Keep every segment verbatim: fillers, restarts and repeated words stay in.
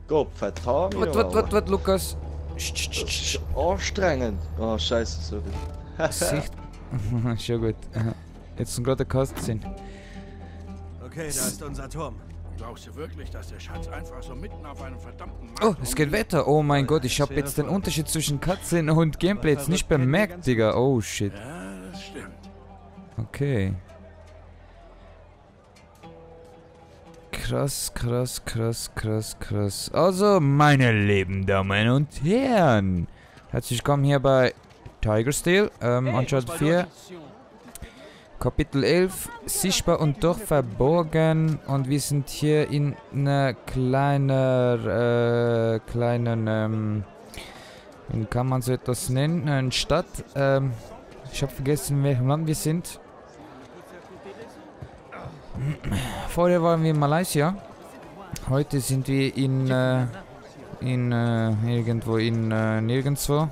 Gott verdammt. Warte, warte, warte, warte, Lukas. Anstrengend. Oh, scheiße, sorry. Sicht. Schon gut. Jetzt sind gerade Cutscene. Okay, da ist unser Turm. Glaubst du wirklich, dass der Schatz einfach so mitten auf einem verdammten Markt Oh, es geht weiter. Oh mein Gott, ich habe jetzt den Unterschied zwischen Cutscene und Gameplay jetzt nicht bemerkt, Digga. Oh, shit. Ja, das stimmt. Okay. Krass, krass, krass, krass, krass. Also, meine lieben Damen und Herren. Herzlich willkommen hier bei Tiger Steel, ähm, Uncharted vier. Kapitel elf, sichtbar und doch verborgen. Und wir sind hier in einer kleinen, äh, kleinen, ähm, wie kann man so etwas nennen? Eine Stadt. Ähm, ich habe vergessen, in welchem Land wir sind. Vorher waren wir in Malaysia. Heute sind wir in, äh, in, äh, irgendwo in, äh, nirgendwo.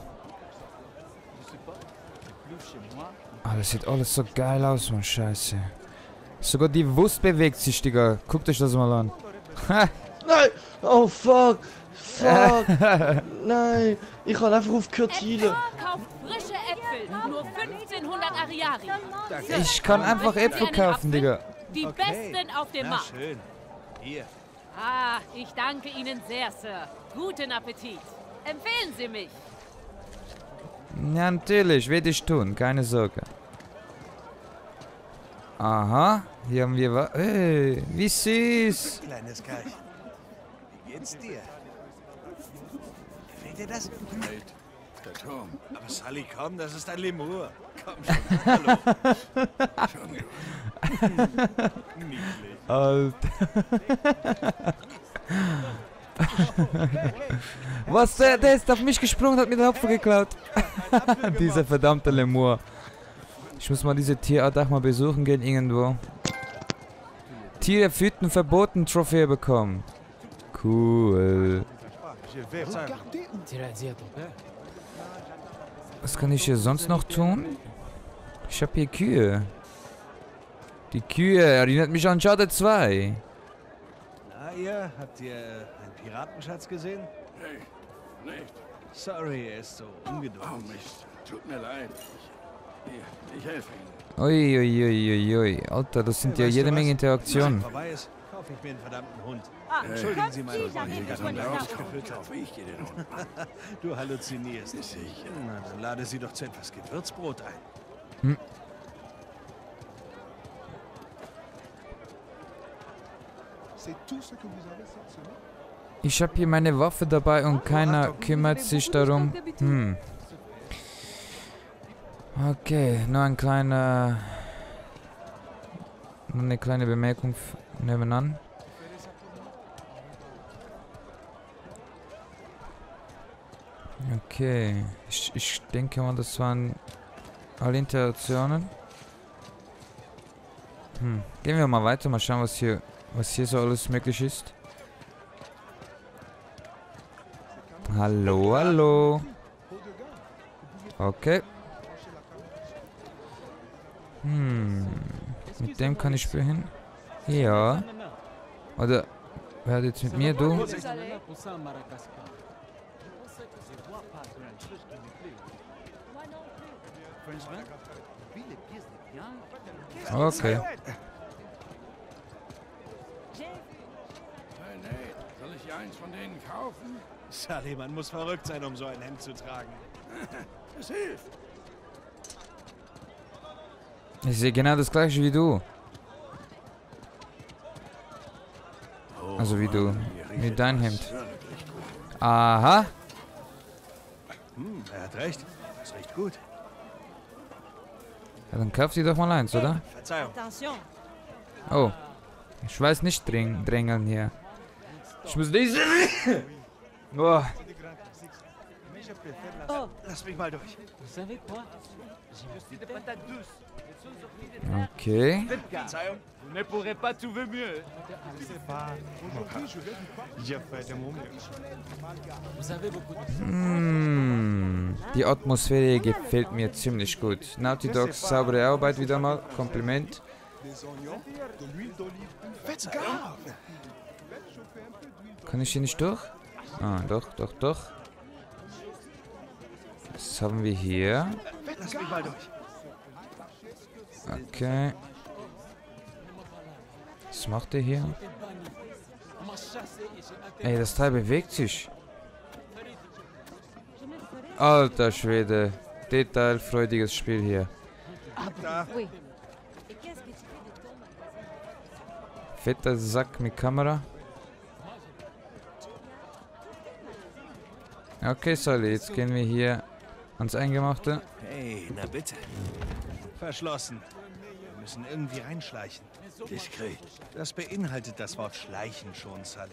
Ah, das sieht alles so geil aus, Mann, scheiße. Sogar die Wurst bewegt sich, Digga. Guckt euch das mal an. Nein! Oh, fuck! Fuck! Nein! Ich kann einfach auf Kürtile. Kauft frische Äpfel, nur fünfzehnhundert Ariari. Ich kann einfach Äpfel kaufen, Digga. Die besten auf dem Na Markt. schön. Hier. Ah, ich danke Ihnen sehr, Sir. Guten Appetit. Empfehlen Sie mich. Ja, natürlich, werde ich tun, keine Sorge. Aha, hier haben wir was. Hey, wie süß. Kleines Kerl. Wie geht's dir? Gefällt dir das? Halt, der Turm. Aber Sully, komm, das ist ein Lemur. Komm schon, hallo. Schon gut. Niedlich. Alter. Was, der, der ist auf mich gesprungen, hat mir den Apfel geklaut. Dieser verdammte Lemur. Ich muss mal diese Tierart auch mal besuchen gehen irgendwo. Tiere füttern verboten Trophäe bekommen. Cool. Was kann ich hier sonst noch tun? Ich habe hier Kühe. Die Kühe erinnert mich an Uncharted zwei. Na, ihr? Habt ihr einen Piratenschatz gesehen? Nee, nicht. Sorry, er ist so Oh, ungeduldig. Mist. Tut mir leid. Ich, hier, ich helfe Ihnen. Uiuiuiui, Alter, das sind ja Weißt du jede was? Menge Wenn Interaktionen. es vorbei ist, kaufe ich mir einen verdammten Hund. Ah, Entschuldigen Sie mal, Sie was ich damit hier nicht gerade von rausgeführt habe. Kaufe ich dir den Hund. Du halluzinierst. Sicher. Na, dann lade sie doch zu etwas Gewürzbrot ein. Hm. Ich habe hier meine Waffe dabei und keiner kümmert sich darum. Hm. Okay, nur ein kleiner... Nur eine kleine Bemerkung f- nebenan. Okay, ich, ich denke mal, das waren alle Interaktionen. Hm. Gehen wir mal weiter, mal schauen, was hier, was hier so alles möglich ist. Hallo, hallo. Okay. Hm. Mit dem kann ich spielen. Ja. Oder wer hat jetzt mit mir, du? Okay. Hey, Nate, soll ich dir eins von denen kaufen? Sully, man muss verrückt sein, um so ein Hemd zu tragen. Es hilft. Ich sehe genau das gleiche wie du. Oh, Also wie du. Mann, hier Wie riecht dein etwas Hemd. wirklich gut. Aha. Hm, er hat recht. Das riecht gut. Ja, dann kauf dir doch mal eins, oder? Verzeihung. Attention. Oh. Ich weiß nicht dräng drängeln hier. Ich muss diese... Oh. Oh, Lass mich mal durch. Okay. Verzeihung. Hm. Die Atmosphäre gefällt mir ziemlich gut. Naughty Dogs saubere Arbeit wieder mal. Kompliment. Verzeihung. Kann ich hier nicht durch? Ah, doch, doch, doch. Was haben wir hier? Lass mich mal durch. Okay. Was macht der hier? Ey, das Teil bewegt sich. Alter Schwede. Detailfreudiges Spiel hier. Da. Fetter Sack mit Kamera. Okay, Sally, jetzt gehen wir hier ans Eingemachte. Hey, na bitte. Verschlossen. Wir müssen irgendwie reinschleichen. Diskret. Das beinhaltet das Wort schleichen schon, Sully.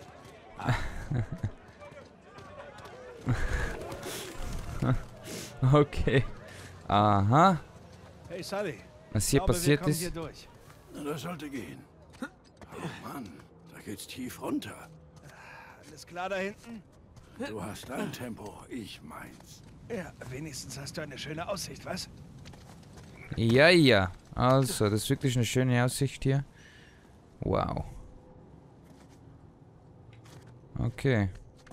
Okay. Aha. Hey, Sully. Was hier glaube, passiert wir kommen ist. hier durch. Na, das sollte gehen. Oh Mann, da geht's tief runter. Alles klar da hinten? Du hast dein Tempo, ich meins. Ja, wenigstens hast du eine schöne Aussicht, was? Ja, ja. Also, das ist wirklich eine schöne Aussicht hier. Wow. Okay.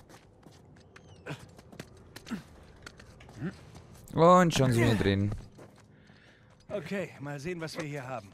Und schon sind wir drin. Okay, mal sehen, was wir hier haben.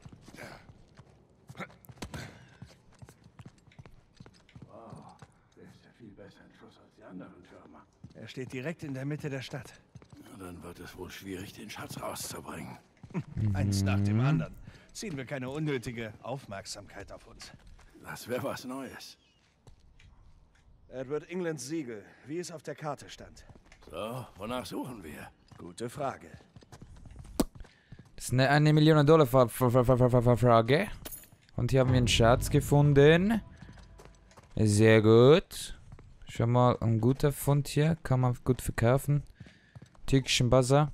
Der ist ja viel besser in Schuss als die anderen Türme. Er steht direkt in der Mitte der Stadt. Na, dann wird es wohl schwierig, den Schatz rauszubringen. Eins nach dem anderen. Ziehen wir keine unnötige Aufmerksamkeit auf uns. Das wäre was Neues. Edward Englands Siegel, wie es auf der Karte stand. So, wonach suchen wir? Gute Frage. Das ist eine, eine Million Dollar Fra Fra Fra Fra Fra Fra Frage. Und hier haben wir einen Schatz gefunden. Sehr gut. Schon mal ein guter Fund hier. Kann man gut verkaufen. Türkischen Bazar.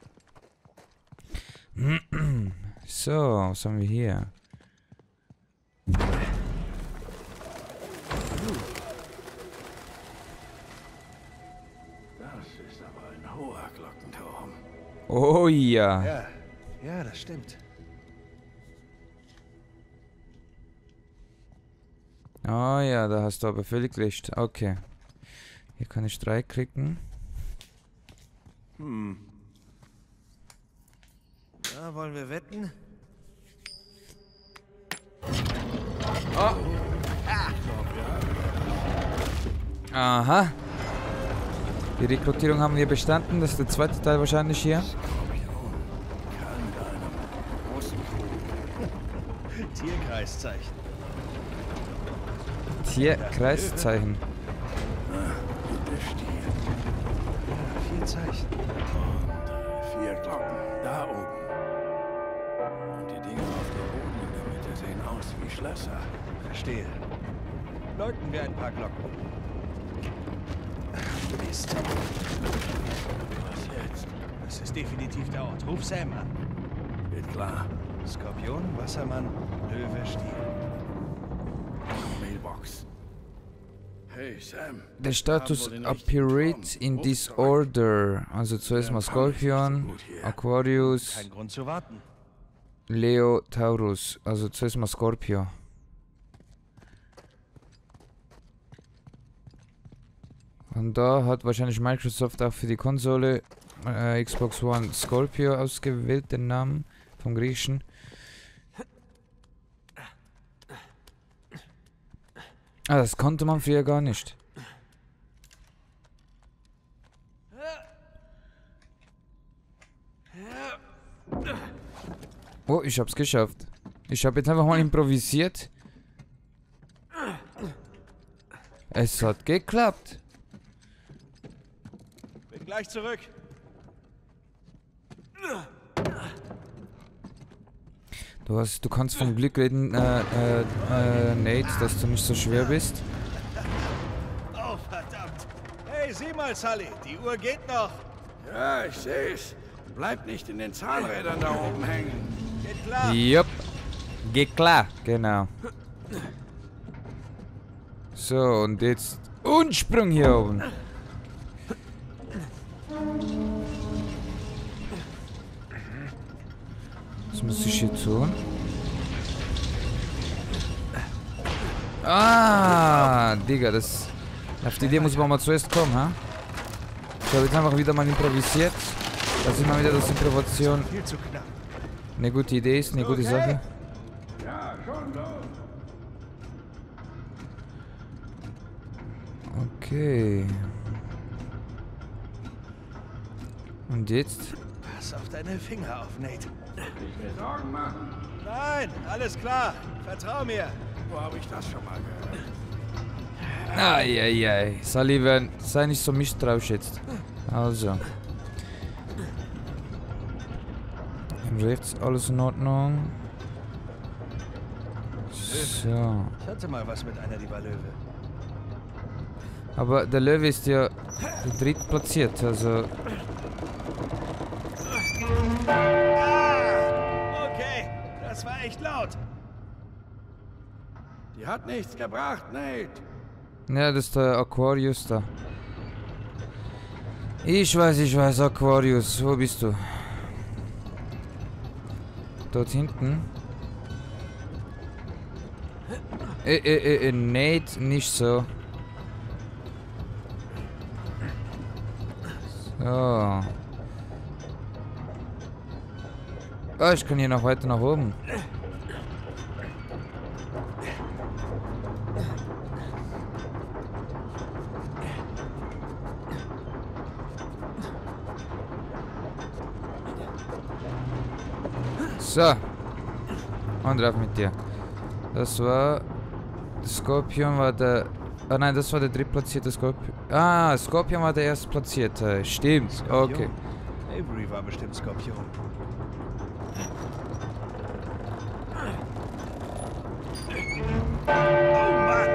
So, was haben wir hier? Das ist aber ein hoher Glockenturm. Oh ja. Ja, ja, das stimmt. Oh ja, da hast du aber völlig recht. Okay. Hier kann ich drei klicken. Hm. Ja, wollen wir wetten? Aha. Die Rekrutierung haben wir bestanden. Das ist der zweite Teil wahrscheinlich hier. Tierkreiszeichen. Tierkreiszeichen. Vier Zeichen. Und vier Glocken. Da oben. Und die Dinge auf dem Boden in der Mitte sehen aus wie Schlösser. Verstehe. Läuten wir ein paar Glocken. Mist. Was jetzt? Das ist definitiv der Ort. Ruf Sam an. Geht klar. Skorpion, Wassermann, Löwe, Stier. Mailbox. Hey, Sam. Der Status appeared in this order. Also zuerst mal Skorpion, Aquarius, Kein Grund zu warten. Leo, Taurus. Also zuerst mal Scorpio. Und da hat wahrscheinlich Microsoft auch für die Konsole äh, Xbox One Scorpio ausgewählt, den Namen vom Griechen. Ah, das konnte man früher gar nicht. Oh, ich hab's geschafft. Ich habe jetzt einfach mal improvisiert. Es hat geklappt. Bin gleich zurück. Du hast, du kannst vom Glück reden, äh, äh, äh, Nate, dass du nicht so schwer bist. Oh, verdammt. Hey, sieh mal, Sully. Die Uhr geht noch. Ja, ich seh's. Bleib nicht in den Zahnrädern da oben hängen. Geht klar. Jupp. Geht klar, genau. So, und jetzt Unsprung hier oben. Was muss ich hier tun? Ah, Digga, das Auf die Idee muss man mal zuerst kommen, ha? Ich habe jetzt einfach wieder mal improvisiert. Da sieht man wieder, dass Improvisation Viel zu knapp. eine gute Idee ist, eine gute Sache. Ja, schon los. Okay. Und jetzt? Pass auf deine Finger auf, Nate. Ich mir Sorgen machen. Nein, alles klar. Vertrau mir. Wo habe ich das schon mal gehört? Eieiei. Sullivan, sei nicht so misstrauisch jetzt. Also. Rechts, alles in Ordnung. So. Ich hatte mal was mit einer, die war Löwe. Aber der Löwe ist ja drittplatziert, also. Ah! Okay, das war echt laut. Die hat nichts gebracht, Nate. Ja, das ist der Aquarius da. Ich weiß, ich weiß, Aquarius. Wo bist du? Dort hinten. Äh, äh, äh, Nate, nicht so. So. Ah, ich kann hier noch weiter nach oben. So. Und drauf mit dir. Das war... Der Skorpion war der... Ah nein, das war der drittplatzierte Skorpion. Ah, Skorpion war der erstplatzierte. Stimmt, Skorpion? okay. Avery war bestimmt Skorpion. Oh Mann!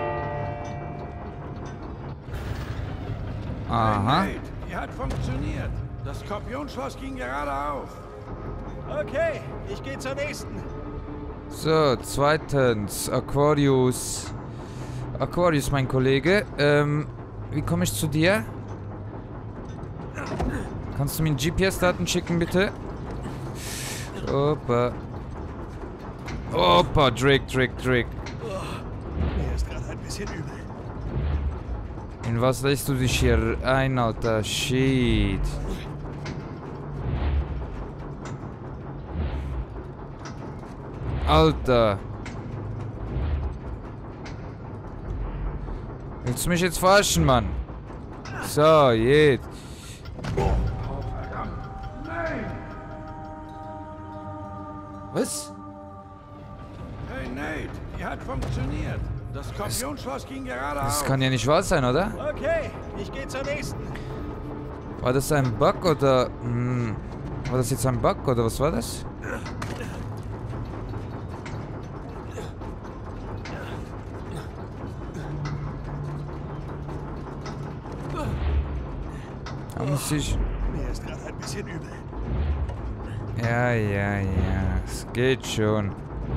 Aha. Hey, Nate, die hat funktioniert. Das Skorpionschloss ging gerade auf. Okay, ich gehe zur nächsten. So, zweitens, Aquarius. Aquarius, mein Kollege. Ähm, wie komme ich zu dir? Kannst du mir G P S-Daten schicken, bitte? Opa. Opa, Drake, Drake, Drake. Mir ist gerade ein bisschen übel. In was lässt du dich hier ein, Alter? Shit. Alter. Willst du mich jetzt verarschen, Mann? So, jetzt. Oh, verdammt. Nein! Was? Hey, Nate, die hat funktioniert. Das Skorpionschloss ging gerade auf. Das kann ja nicht wahr sein, oder? Okay, ich gehe zur nächsten. War das ein Bug oder... Hm, war das jetzt ein Bug oder was war das? Da muss ich... Mir ist gerade ein bisschen übel. Ja, ja, ja. Es geht schon.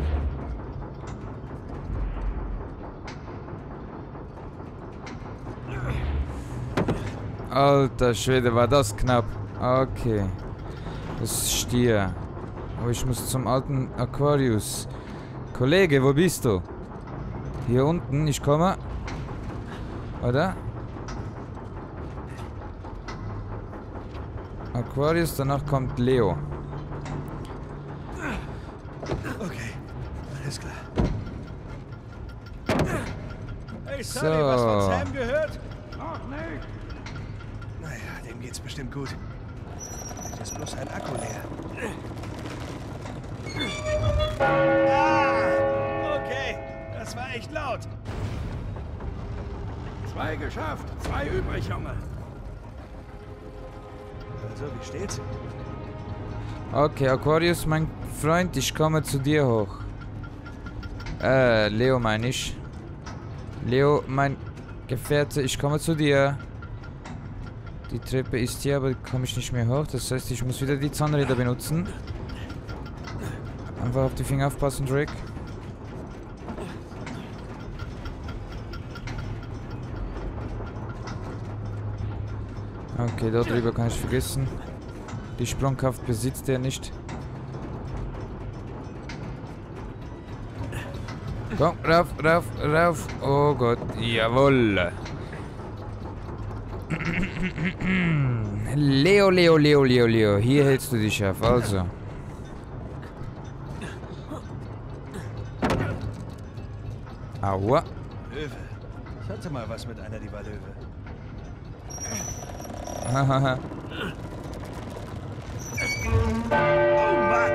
Alter Schwede, war das knapp. Okay. Das ist Stier. Aber ich muss zum alten Aquarius. Kollege, wo bist du? Hier unten, ich komme. Oder? Aquarius, danach kommt Leo. Okay, alles klar. Hey So. Sully, was von Sam gehört? Noch nicht. Naja, dem geht's bestimmt gut. Vielleicht ist bloß ein Akku leer. Ah! Okay, das war echt laut. Zwei geschafft. Zwei übrig, Junge. Also, wie steht's? Okay, Aquarius, mein Freund, ich komme zu dir hoch. Äh, Leo meine ich. Leo, mein Gefährte, ich komme zu dir. Die Treppe ist hier, aber komme ich nicht mehr hoch. Das heißt, ich muss wieder die Zahnräder benutzen. Einfach auf die Finger aufpassen, Drake. Okay, dort drüber kann ich vergessen. Die Sprungkraft besitzt er nicht. Komm, rauf, rauf, rauf. Oh Gott, jawohl. Leo, Leo, Leo, Leo, Leo. Hier hältst du dich scharf, also. Aua. Löwe. Ich hatte mal was mit einer, die war Löwe. Hahaha. Oh Mann!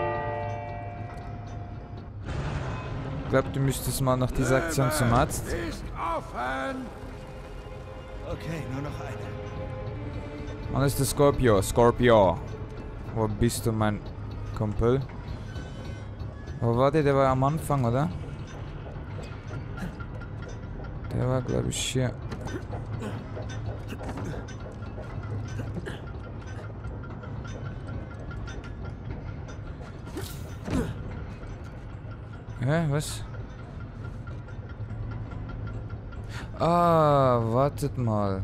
Ich glaube, du müsstest mal nach dieser Aktion zum Arzt. Ist offen! Okay, nur noch eine. Und das ist der Scorpio. Scorpio. Wo bist du, mein Kumpel? Wo war der? Der war am Anfang, oder? Der war, glaube ich, hier. Hä, was? Ah, wartet mal.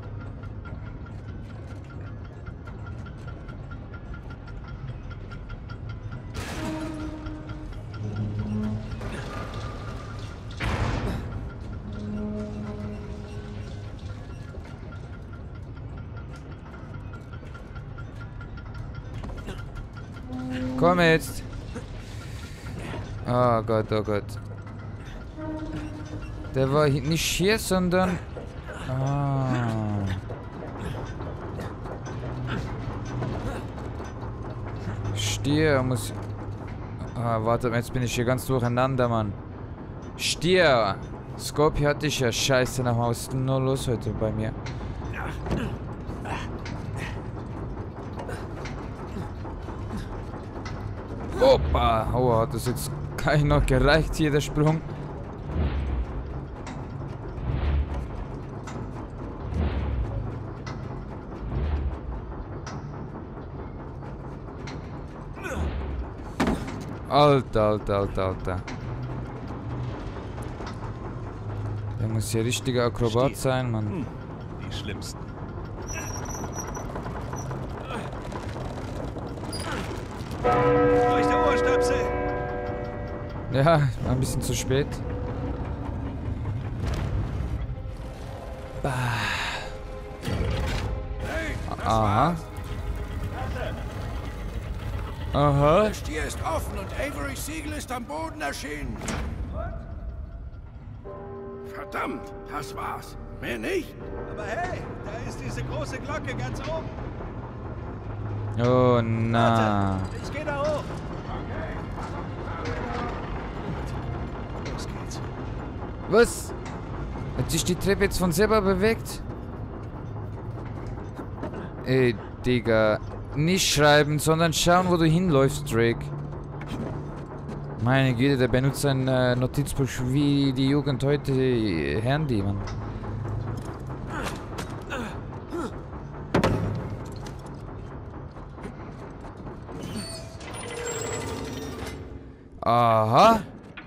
Komm jetzt. Oh Gott, oh Gott. Der war hi- nicht hier, sondern... Ah. Stier muss... Ah, warte, jetzt bin ich hier ganz durcheinander, Mann. Stier! Scorpio hatte ich ja. Scheiße, nach was ist denn nur los heute bei mir? Opa! Oh, hat das jetzt keiner gereicht hier, der Sprung? Alter, alter, alter, alter. Der muss ja richtiger Akrobat Stier. sein, Mann. Hm, die schlimmsten. Durch der Ohrstöpsel! Ja, war ein bisschen zu spät. Bah. Hey, das Aha. war's. Aha. Der Stier ist offen und Avery Siegel ist am Boden erschienen. Verdammt, das war's. Mehr nicht? Aber hey, da ist diese große Glocke ganz oben. Oh, na. Warte, ich geh da hoch. Los geht's. Was? Hat sich die Treppe jetzt von selber bewegt? Ey, Digga. Nicht schreiben, sondern schauen, wo du hinläufst, Drake. Meine Güte, der benutzt ein äh, Notizbuch wie die Jugend heute äh, Handy, Mann. Aha.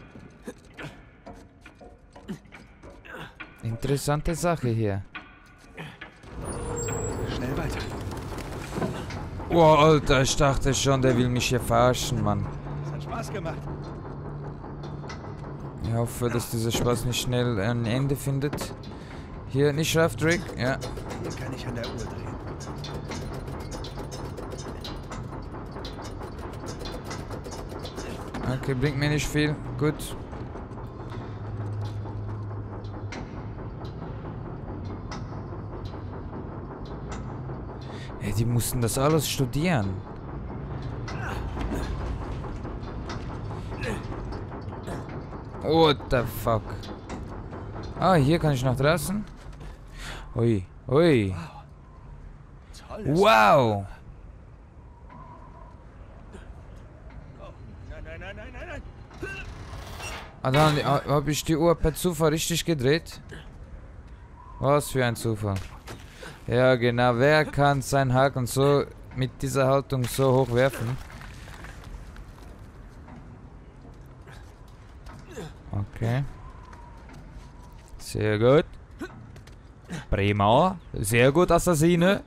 Interessante Sache hier. Schnell weiter. Oh, Alter, ich dachte schon, der will mich hier verarschen, Mann. Es hat Spaß gemacht. Ich hoffe, dass dieser Spaß nicht schnell ein Ende findet. Hier, nicht scharf, Drake. Ja. Hier kann ich an der Uhr drehen. Okay, bringt mir nicht viel. Gut. Ey, die mussten das alles studieren. What the fuck? Ah, hier kann ich nach draußen. Ui, ui. Tolles. Wow. Nein, nein, nein, nein, nein, nein. Ah, dann habe ich die Uhr per Zufall richtig gedreht. Was für ein Zufall. Ja, genau. Wer kann seinen Haken so mit dieser Haltung so hoch werfen? Okay. Sehr gut. Prima. Sehr gut, Assassine.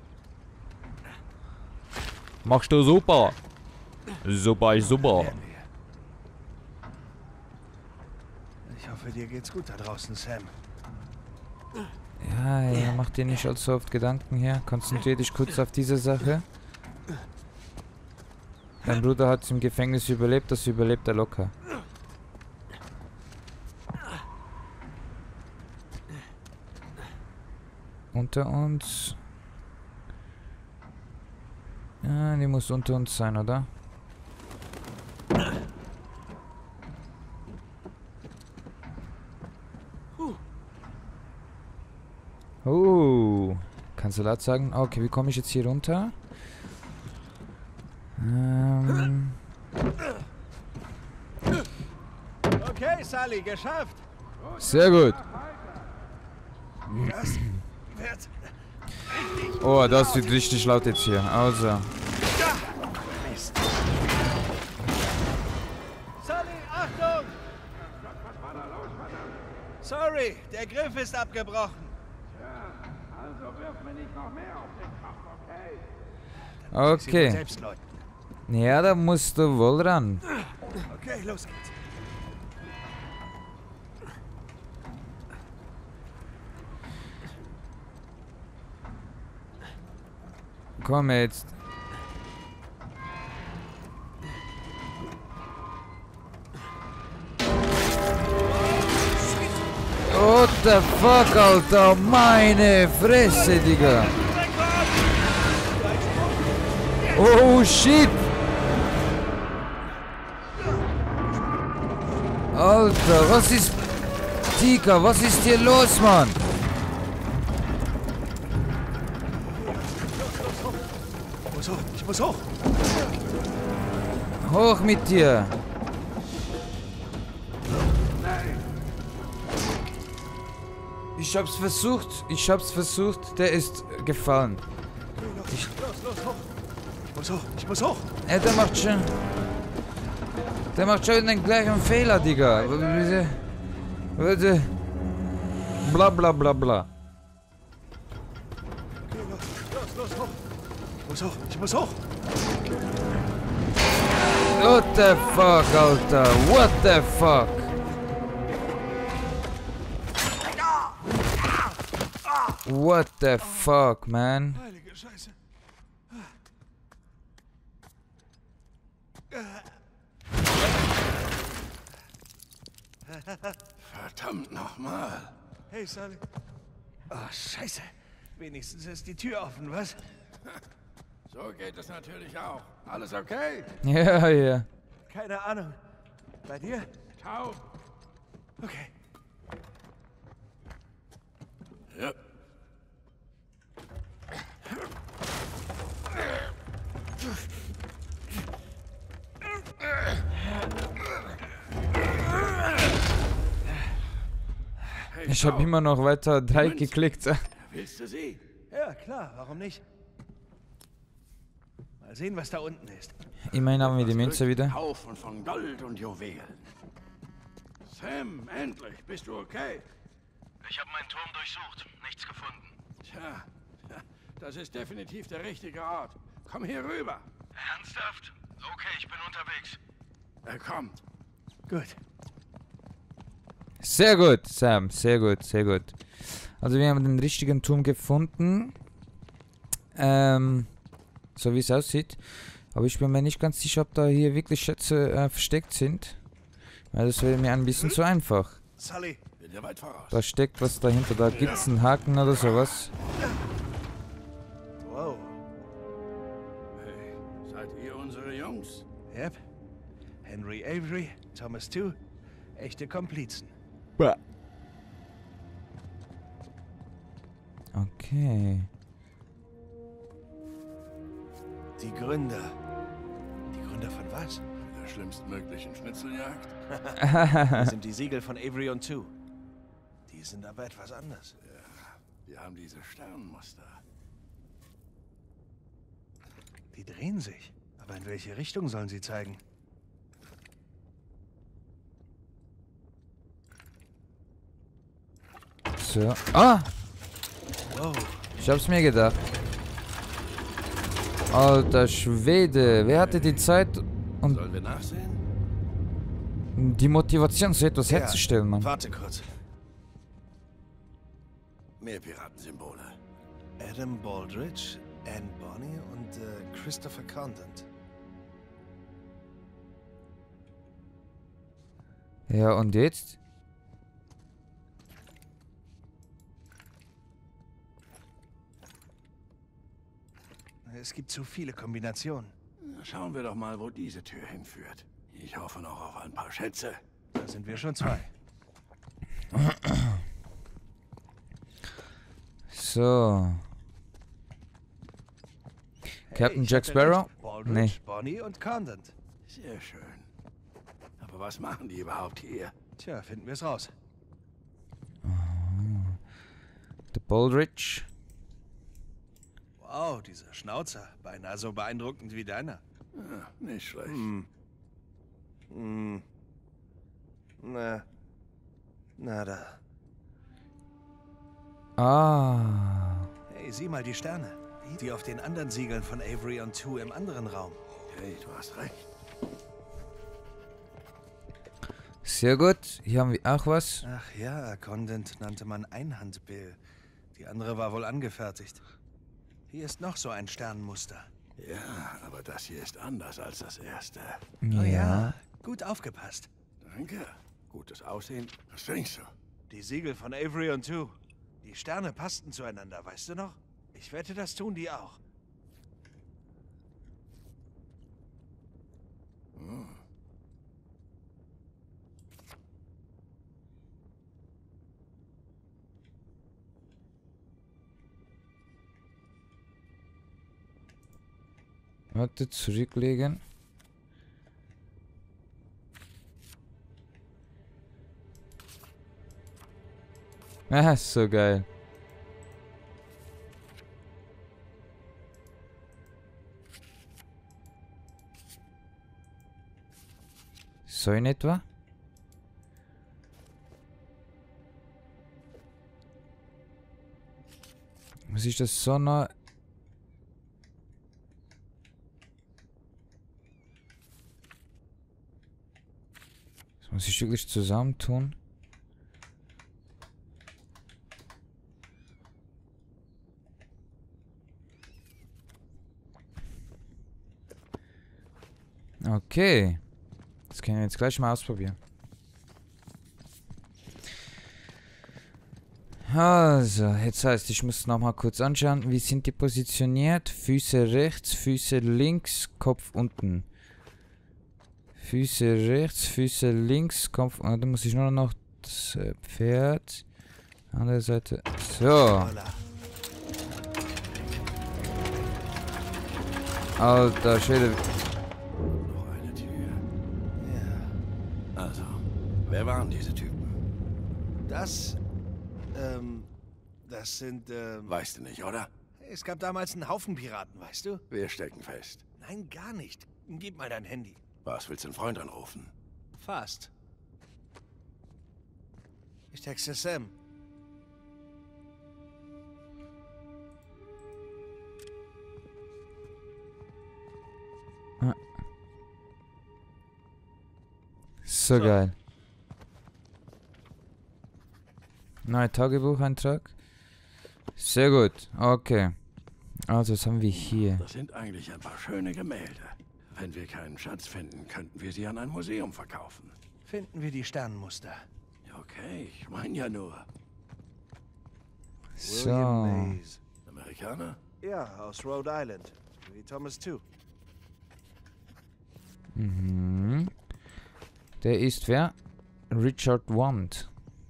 Machst du super. Super, super. Ich hoffe, dir geht's gut da draußen, Sam. Ja, ja, mach dir nicht allzu oft Gedanken hier. Konzentrier dich kurz auf diese Sache. Dein Bruder hat es im Gefängnis überlebt, das überlebt er locker. Unter uns. Ja, die muss unter uns sein, oder? Oh, kannst du laut sagen? Okay, wie komme ich jetzt hier runter? Ähm. Okay, Sully, geschafft. Sehr gut. Das wird... Oh, das wird richtig laut jetzt hier. Also. Mist. Sully, Achtung! Sorry, der Griff ist abgebrochen. Also wirf mir nicht noch mehr auf den Kopf, okay? Okay. Selbst, Leute. Ja, da musst du wohl ran. Okay, los geht's. Komm jetzt. What the fuck, Alter? Meine Fresse, Digga. Oh, shit. Alter, was ist... Tika, was ist hier los, Mann? Ich muss hoch, ich muss hoch. Hoch mit dir. Ich hab's versucht, ich hab's versucht, der ist gefallen. Ich, los, los, hoch. Ich muss hoch, ich muss hoch. Ja, der macht schon... Der macht schon den gleichen Fehler, Digga. Bitte... Bitte... Bla bla bla bla. Okay, los, los, los, hoch. Ich muss hoch, ich muss hoch. What the fuck, Alter? What the fuck? What the fuck, man? Heilige Scheiße. Verdammt nochmal. Hey, Sully. Oh, Scheiße. Wenigstens ist die Tür offen, was? So geht es natürlich auch. Alles okay? Ja, ja. Keine Ahnung. Bei dir? Taub. Okay. Ja. Hey, Ich habe immer noch weiter drei Münzen. geklickt. Willst du sie? Ja, klar. Warum nicht? Mal sehen, was da unten ist. Immerhin haben wir die Münze wieder. Haufen von Gold und Juwelen. Sam, endlich. Bist du okay? Ich habe meinen Turm durchsucht. Nichts gefunden. Tja, das ist definitiv der richtige Ort. Komm hier rüber. Ernsthaft? Okay, ich bin unterwegs. Er kommt. Gut. Sehr gut, Sam. Sehr gut, sehr gut. Also wir haben den richtigen Turm gefunden. Ähm, so wie es aussieht. Aber ich bin mir nicht ganz sicher, ob da hier wirklich Schätze äh, versteckt sind. Weil das wäre mir ein bisschen zu einfach. Sully. Bin ja weit voraus. Da steckt was dahinter. Da gibt es einen Haken oder sowas. Wow. Hey, seid ihr unsere Jungs? Yep. Henry Avery, Thomas Tew. Echte Komplizen. Okay. Die Gründer. Die Gründer von was? Der schlimmstmöglichen Schnitzeljagd? Das sind die Siegel von Avery und Tew. Die sind aber etwas anders. Wir haben diese Sternmuster. Die drehen sich. Aber in welche Richtung sollen sie zeigen? So. Ah! Wow. Ich hab's mir gedacht. Alter Schwede. Wer hatte die Zeit und Sollen wir nachsehen? die Motivation, so etwas Ja, herzustellen, Mann? Warte kurz. Mehr Piratensymbole. Adam Baldridge, Anne Bonny und äh, Christopher Condent. Ja, und jetzt? Es gibt zu viele Kombinationen. Schauen wir doch mal, wo diese Tür hinführt. Ich hoffe noch auf ein paar Schätze. Da sind wir schon zwei. So. Captain ich Jack hatte Sparrow? recht. Baldridge, Nee. Bonny und Condent. Sehr schön. Aber was machen die überhaupt hier? Tja, finden wir es raus. The Baldridge. Wow, dieser Schnauzer. Beinahe so beeindruckend wie deiner. Ja, nicht schlecht. Hm. Hm. Na. Nada. Ah. Hey, sieh mal die Sterne. Die auf den anderen Siegeln von Avery und Two im anderen Raum. Hey, du hast recht. Sehr gut. Hier haben wir auch was. Ach ja, Condent nannte man Einhandbill. Die andere war wohl angefertigt. Hier ist noch so ein Sternmuster. Ja, aber das hier ist anders als das erste. Oh Ja. ja, gut aufgepasst. Danke. Gutes Aussehen. Was trinkst du? Die Siegel von Avery und Two. Die Sterne passten zueinander, weißt du noch? Ich wette, das tun die auch. Hm. Warte, zurücklegen. Ah, so geil. So in etwa? Was ist das so nah? Das muss ich wirklich zusammentun. Okay. Das können wir jetzt gleich mal ausprobieren. Also, jetzt heißt, ich muss noch mal kurz anschauen, wie sind die positioniert? Füße rechts, Füße links, Kopf unten. Füße rechts, Füße links, Kopf unten. Dann muss ich nur noch das äh, Pferd. Andere Seite. So. Holla. Alter Schwede. Noch eine Tür. Ja. Also, wer waren diese Typen? Das, ähm, das sind, ähm, Weißt du nicht, oder? es gab damals einen Haufen Piraten, weißt du? Wir stecken fest. Nein, gar nicht. Gib mal dein Handy. Was, willst du einen Freund anrufen? Fast. Ich texte Sam. So, geil. Neuer Tagebucheintrag. Sehr gut. Okay. Also, was haben wir hier? Das sind eigentlich ein paar schöne Gemälde. Wenn wir keinen Schatz finden, könnten wir sie an ein Museum verkaufen. Finden wir die Sternmuster. Okay, ich meine ja nur. So. William Mays. Amerikaner? Ja, aus Rhode Island. Wie Thomas Two. Mhm. Der ist wer? Richard Wand.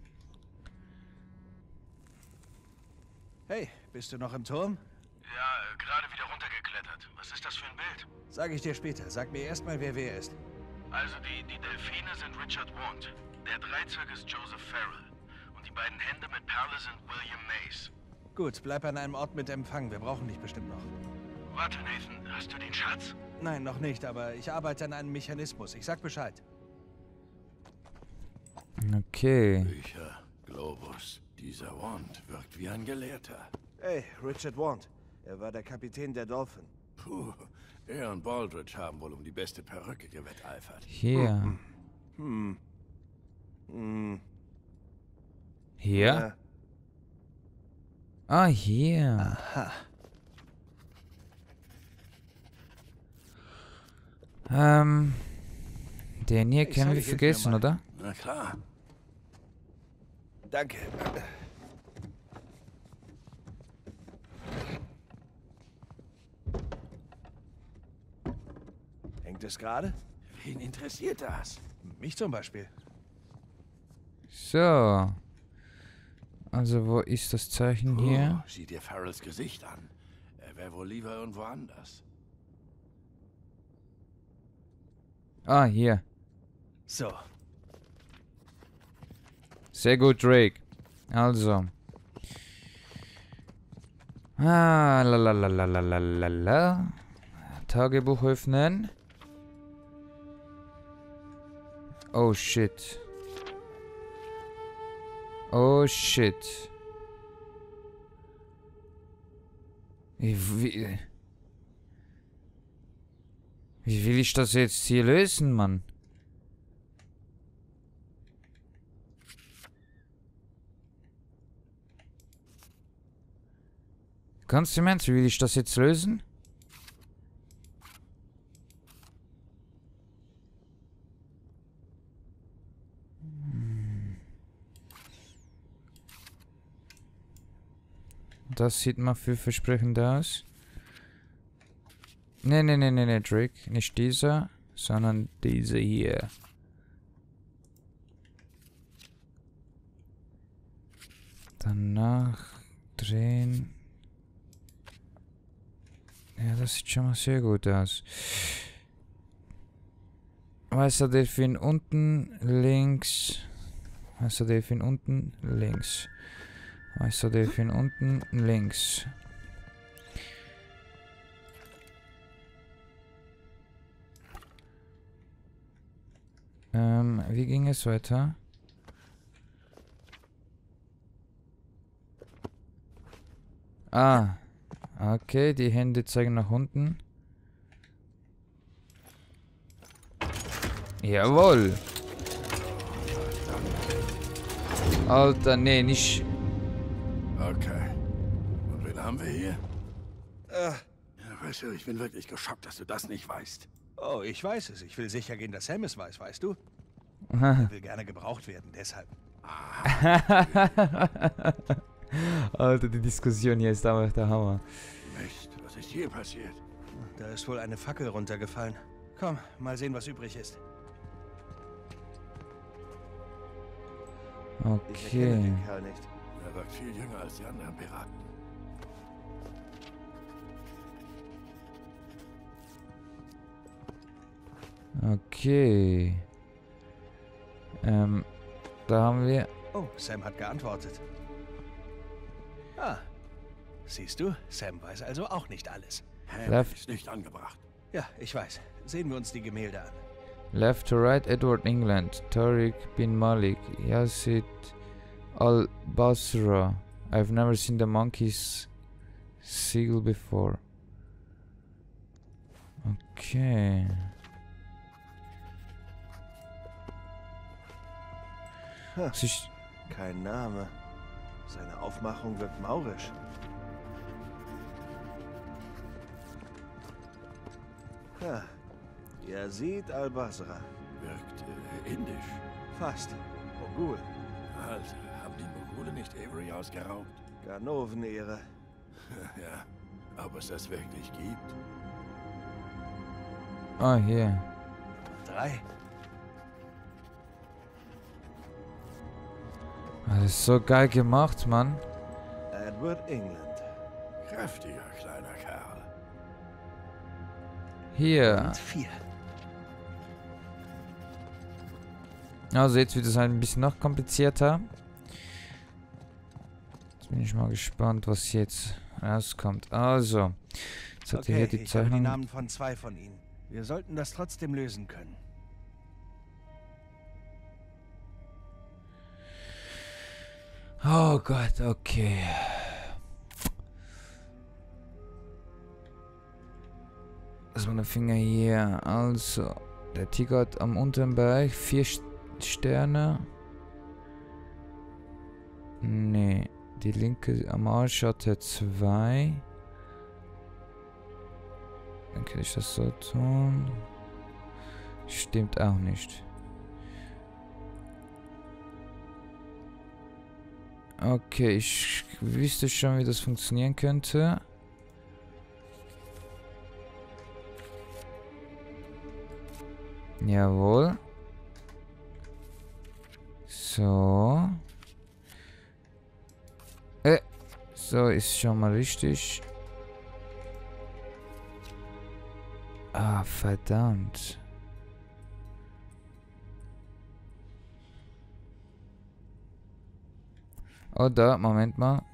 Hey, bist du noch im Turm? Ja, äh, gerade wieder runtergeklettert. Was ist das für ein Bild? Sag ich dir später. Sag mir erstmal, wer wer ist. Also die, die Delfine sind Richard Wand. Der Dreizack ist Joseph Farrell. Und die beiden Hände mit Perle sind William Mays. Gut, bleib an einem Ort mit Empfang. Wir brauchen dich bestimmt noch. Warte, Nathan, hast du den Schatz? Nein, noch nicht, aber ich arbeite an einem Mechanismus. Ich sag Bescheid. Okay. Bücher, Globus. Dieser Wand wirkt wie ein Gelehrter. Hey, Richard Wand. Er war der Kapitän der Dolphin. Puh, er und Baldridge haben wohl um die beste Perücke gewetteifert. Hier. Hm. Hm. Hier? Ah, hier. Aha. Ähm. Den hier Ich können sag, wir ich hilf dir vergessen, mal. oder? Na klar. Danke. Hängt es gerade? Wen interessiert das? Mich zum Beispiel. So. Also, wo ist das Zeichen hier? Oh, sieh dir Farrells Gesicht an. Er wäre wohl lieber irgendwo anders. Ah, hier. So. Sehr gut, Drake. Also. Ah, la la la la la la la la. Tagebuch öffnen. Oh shit. Oh shit. Wie, wie, wie will ich das jetzt hier lösen, Mann? Kannst du mir, wie will ich das jetzt lösen? Das sieht mal vielversprechend aus. Ne, ne, ne, ne, ne, Drake. Nicht dieser, sondern diese hier. Danach drehen. Ja, das sieht schon mal sehr gut aus. Weißer Delfin unten, links. Weißer Delfin unten, links. Weißer Delfin unten, links. Ähm, wie ging es weiter? Ah, okay, die Hände zeigen nach unten. Jawohl. Alter, nee, nicht... Okay. Und wen haben wir hier? Äh, Ja, weißt du, ich bin wirklich geschockt, dass du das nicht weißt. oh, ich weiß es. Ich will sicher gehen, dass Sam es weiß, weißt du? Er will gerne gebraucht werden, deshalb. Alter, die Diskussion hier ist einfach der Hammer. Mist, was ist hier passiert? Da ist wohl eine Fackel runtergefallen. Komm, mal sehen, was übrig ist. Ich erkenne Okay. den Kerl nicht. Er wirkt viel jünger als die anderen Piraten. Okay. Ähm, da haben wir... Oh, Sam hat geantwortet. Ah, siehst du, Sam weiß also auch nicht alles. Ham Left. ist nicht angebracht. Ja, ich weiß. Sehen wir uns die Gemälde an. Left to right, Edward England, Tariq bin Malik, Yazid al-Basra. I've never seen the monkey's seal before. Okay. Ha. Was ist... Kein Name. Seine Aufmachung wirkt maurisch. Ja, Yazid al-Basra. Wirkt äh, indisch. Fast. Mogul. Alter, haben die Mogule nicht Avery ausgeraubt? Ganoven-Ehre. Ja, ob es das wirklich gibt? Ah, hier. Drei. Ah, das ist so geil gemacht, Mann. Edward England. Kräftiger kleiner Kerl. Hier. Und vier. Also jetzt wird es ein bisschen noch komplizierter. Jetzt bin ich mal gespannt, was jetzt rauskommt. Also, jetzt hat er hier Okay, die ich habe die Zeichnung. Namen von zwei von ihnen. Wir sollten das trotzdem lösen können. Oh Gott, okay. Also meine Finger hier. Also, der Tiger hat am unteren Bereich vier St- Sterne. Nee, Die linke am Arsch hat er zwei. Dann kann ich das so tun. Stimmt auch nicht. Okay, ich wüsste schon, wie das funktionieren könnte. Jawohl. So. Äh. So, ist schon mal richtig. Ah, verdammt. Oder, Moment mal.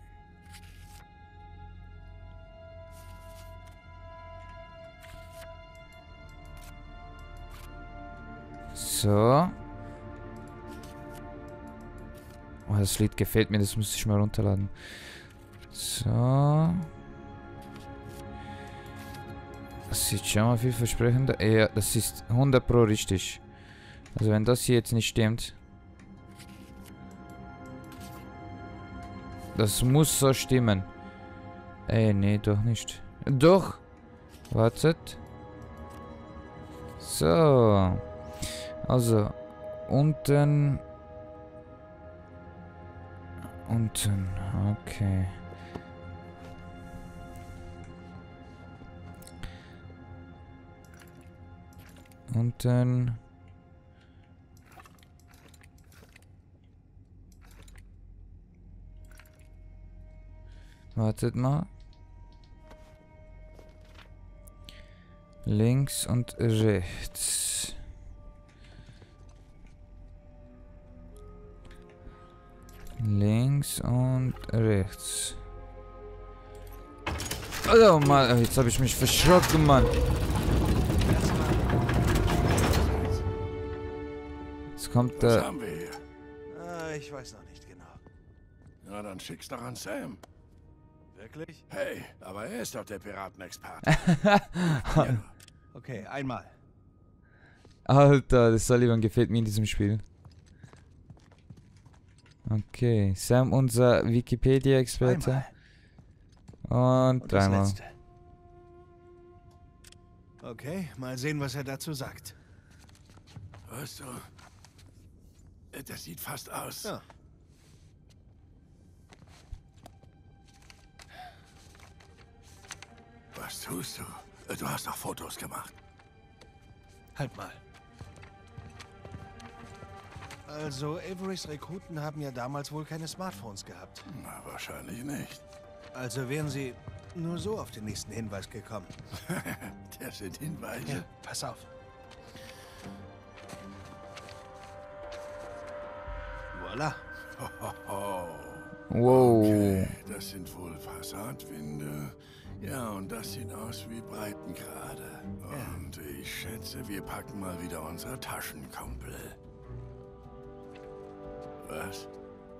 So. Oh, das Lied gefällt mir, das muss ich mal runterladen. So. Das sieht schon mal vielversprechender. Ja, das ist hundert Pro richtig. Also wenn das hier jetzt nicht stimmt. Das muss so stimmen. Ey, nee, doch nicht. Doch. Wartet. So. Also, unten. Unten, okay. Unten. Wartet mal. Links und rechts. Links und rechts. Oh Mann, jetzt habe ich mich verschrocken, Mann. Jetzt kommt der... Was haben wir hier? Ah, ich weiß noch nicht genau. Na, dann schick's doch an Sam. Wirklich? Hey, aber er ist doch der Piratenexperte. Ja. Okay, einmal. Alter, das Sullivan gefällt mir in diesem Spiel. Okay, Sam, unser Wikipedia-Experte. Und, Und das dreimal. letzte. Okay, mal sehen, was er dazu sagt. Weißt du, das sieht fast aus. Ja. Was tust du? Du hast doch Fotos gemacht. Halt mal. Also, Averys Rekruten haben ja damals wohl keine Smartphones gehabt. Na, wahrscheinlich nicht. Also wären sie nur so auf den nächsten Hinweis gekommen. Das sind Hinweise. Ja, pass auf. Voila. Ho, ho, ho. Wow. Okay, das sind wohl Fassadwinde. Ja, und das sieht aus wie Breitengrade. Und ich schätze, wir packen mal wieder unsere Taschenkumpel. Was?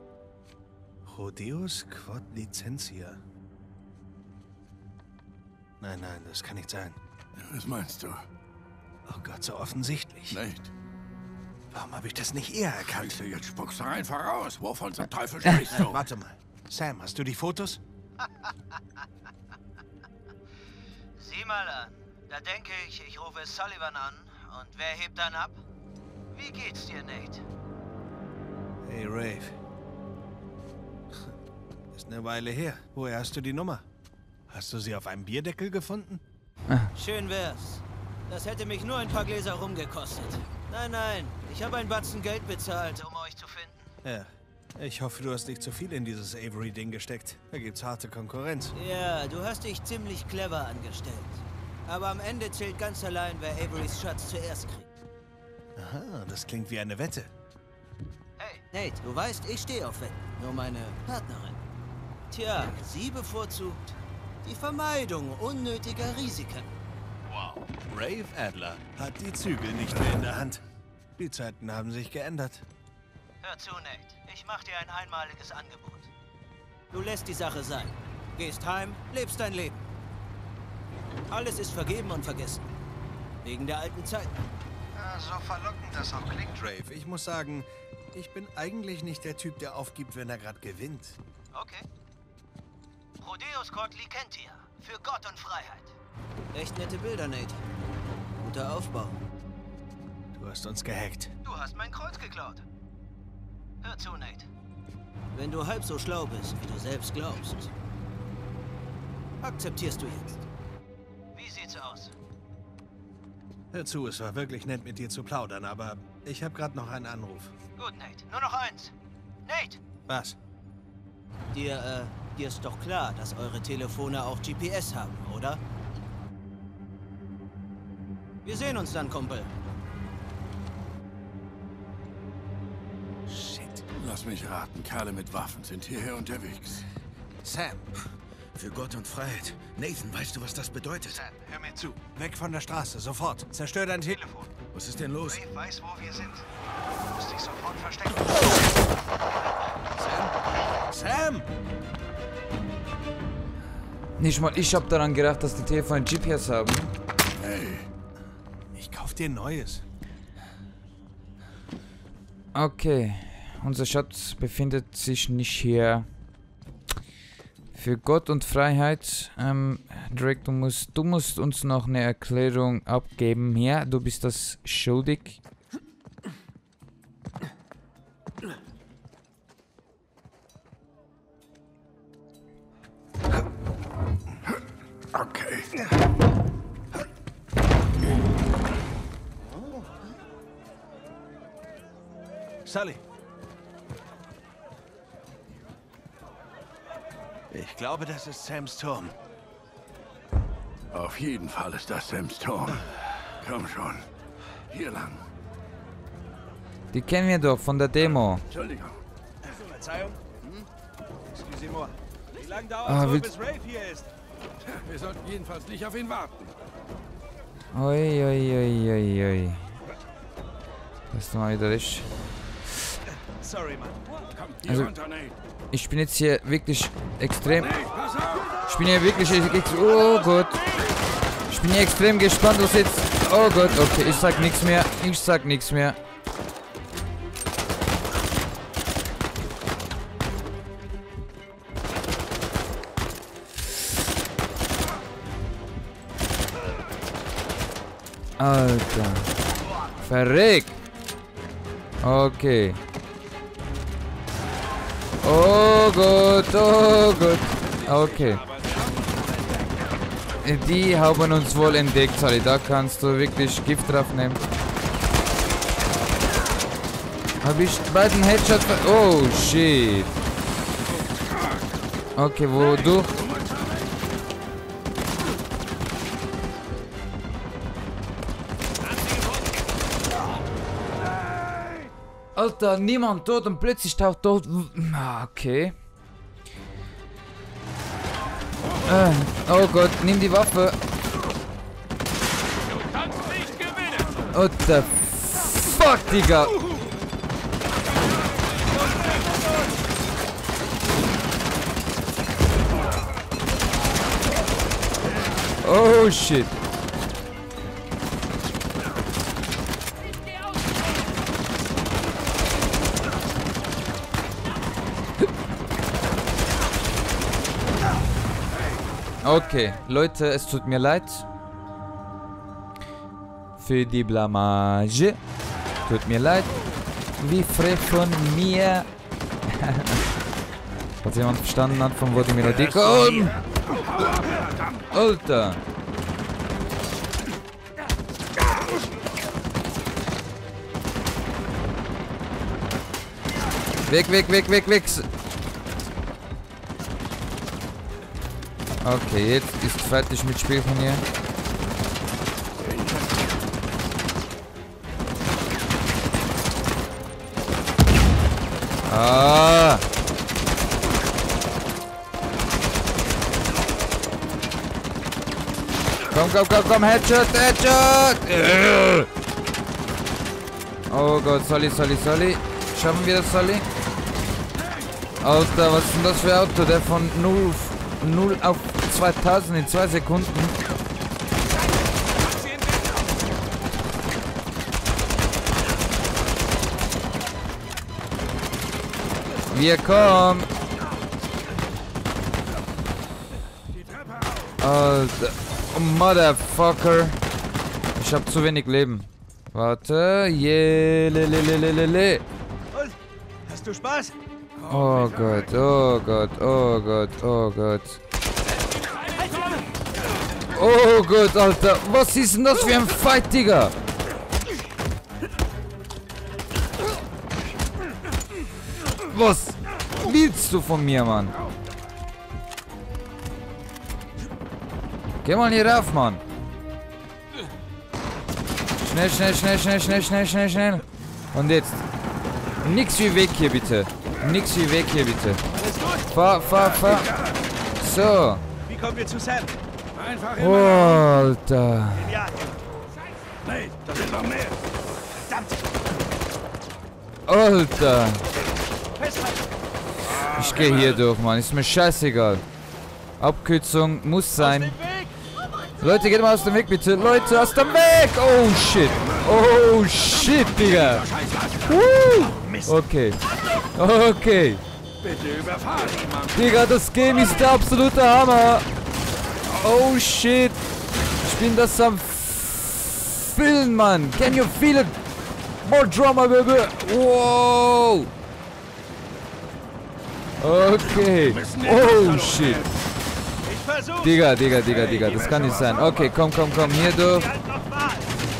Rodeus Quod Licentia. Nein, nein, das kann nicht sein. Was meinst du? Oh Gott, so offensichtlich. Nicht? Warum habe ich das nicht eher erkannt? Kannst du jetzt spuckst du einfach raus. Wovon zum Teufel sprichst du? Warte mal. Sam, hast du die Fotos? Sieh mal an. Da denke ich, ich rufe Sullivan an. Und wer hebt dann ab? Wie geht's dir, Nate? Hey, Rave. Ist eine Weile her. Woher hast du die Nummer? Hast du sie auf einem Bierdeckel gefunden? Schön wär's. Das hätte mich nur ein paar Gläser rumgekostet. Nein, nein. Ich habe ein Batzen Geld bezahlt, um euch zu finden. Ja. Ich hoffe, du hast nicht zu viel in dieses Avery-Ding gesteckt. Da gibt's harte Konkurrenz. Ja, du hast dich ziemlich clever angestellt. Aber am Ende zählt ganz allein, wer Averys Schatz zuerst kriegt. Aha, das klingt wie eine Wette. Hey, Nate, du weißt, ich stehe auf Wetten. Nur meine Partnerin. Tja, sie bevorzugt die Vermeidung unnötiger Risiken. Wow. Rave Adler hat die Zügel nicht mehr in der Hand. Die Zeiten haben sich geändert. Hör zu, Nate. Ich mach dir ein einmaliges Angebot. Du lässt die Sache sein. Gehst heim, lebst dein Leben. Alles ist vergeben und vergessen. Wegen der alten Zeiten. Ja, so verlockend das auch klingt, Rave. Ich muss sagen, ich bin eigentlich nicht der Typ, der aufgibt, wenn er gerade gewinnt. Okay. Prodeus Cortli kennt ihr. Für Gott und Freiheit. Echt nette Bilder, Nate. Guter Aufbau. Du hast uns gehackt. Du hast mein Kreuz geklaut. Hör zu, Nate. Wenn du halb so schlau bist, wie du selbst glaubst, akzeptierst du jetzt. Wie sieht's aus? Hör zu, es war wirklich nett mit dir zu plaudern, aber ich habe gerade noch einen Anruf. Gut, Nate. Nur noch eins. Nate! Was? Dir, äh, dir ist doch klar, dass eure Telefone auch G P S haben, oder? Wir sehen uns dann, Kumpel. Shit. Lass mich raten, Kerle mit Waffen sind hierher unterwegs. Sam, Für Gott und Freiheit. Nathan, weißt du, was das bedeutet? Sam, hör mir zu. Weg von der Straße, sofort. Zerstör dein Telefon. Was ist denn los? Dave weiß, wo wir sind. Du musst dich sofort verstecken. Sam! Sam! Nicht mal ich hab daran gedacht, dass die Telefone G P S haben. Hey, Ich kauf dir ein neues. Okay. Unser Schatz befindet sich nicht hier. Für Gott und Freiheit. Ähm, Drake, du musst, du musst uns noch eine Erklärung abgeben. Ja, du bist das schuldig. okay. Sully. Ich glaube, das ist Sams Turm. Auf jeden Fall ist das Sams Turm. Komm schon. Hier lang. Die kennen wir doch von der Demo. Entschuldigung. Verzeihung? Hm? Excusez-moi. Wie lange dauert Ah, es, will- bis Rafe hier ist? Wir sollten jedenfalls nicht auf ihn warten. Ui, ui, ui, ui, ui. Das ist mal wieder richtig. Sorry, Mann. Komm, hier Also- runter, Nate. Ich bin jetzt hier wirklich extrem... Nate, pass auf! Ich bin hier wirklich... ex- Oh Gott. Ich bin hier extrem gespannt, was jetzt... Oh Gott, okay, ich sag nichts mehr. Ich sag nichts mehr. Alter. Verrückt. Okay. Oh Gott, oh Gott. Okay. Die haben uns wohl entdeckt, Sally. Da kannst du wirklich Gift drauf nehmen. Hab ich beiden Headshot ver... Oh, shit. Okay, wodurch? Alter, niemand tot und plötzlich taucht dort... Ah, okay. Äh, oh Gott, nimm die Waffe. What the fuck, Digga? Oh shit. Okay, Leute, es tut mir leid. Für die Blamage. Tut mir leid. Wie frech von mir. Hat jemand verstanden hat, von wo die Melodie kommt? Alter. Weg, weg, weg, weg, weg. Okay, jetzt ist fertig mit Spielchen hier. Ah! Komm, komm, komm, komm, Headshot, Headshot! Oh Gott, Sully, Sully, Sully. Schaffen wir das, Sully? Alter, was ist denn das für ein Auto? Der von null auf zweitausend in zwei Sekunden. Wir kommen. Alter. Oh, Motherfucker. Ich hab zu wenig Leben. Warte. Jelelelelele. Und? Hast du Spaß? Oh Gott, oh Gott, oh Gott, oh Gott. Oh Gott, Alter. Was ist denn das für ein Fight, Digga? Was willst du von mir, Mann? Geh mal hier rauf, Mann. Schnell, schnell, schnell, schnell, schnell, schnell, schnell, schnell. Und jetzt. Nix wie weg hier, bitte. Nix wie weg hier, bitte. Fahr, fahr, fahr. So. Wie kommen wir zu Sam? Einfach Oh, Alter. Ja. Nee, da sind noch mehr. Verdammt. Alter. Festhalten. Ich gehe hier durch, Mann. Ist mir scheißegal. Abkürzung muss sein. Leute, geht mal aus dem Weg, bitte. Leute, aus dem Weg. Oh, shit. Oh, shit, Digga. Woo. Okay. Okay. Bitte überfahr ihn, Mann. Digga, das Game ist der absolute Hammer. Oh, shit. Ich bin das am Filmen, Mann. Can you feel it? More drama, baby. Wow. Okay. Oh, shit. Ich versuch's. Digga, Digga, Digga, Digga. Das kann nicht sein. Okay, komm, komm, komm. Hier durch. Halt noch mal.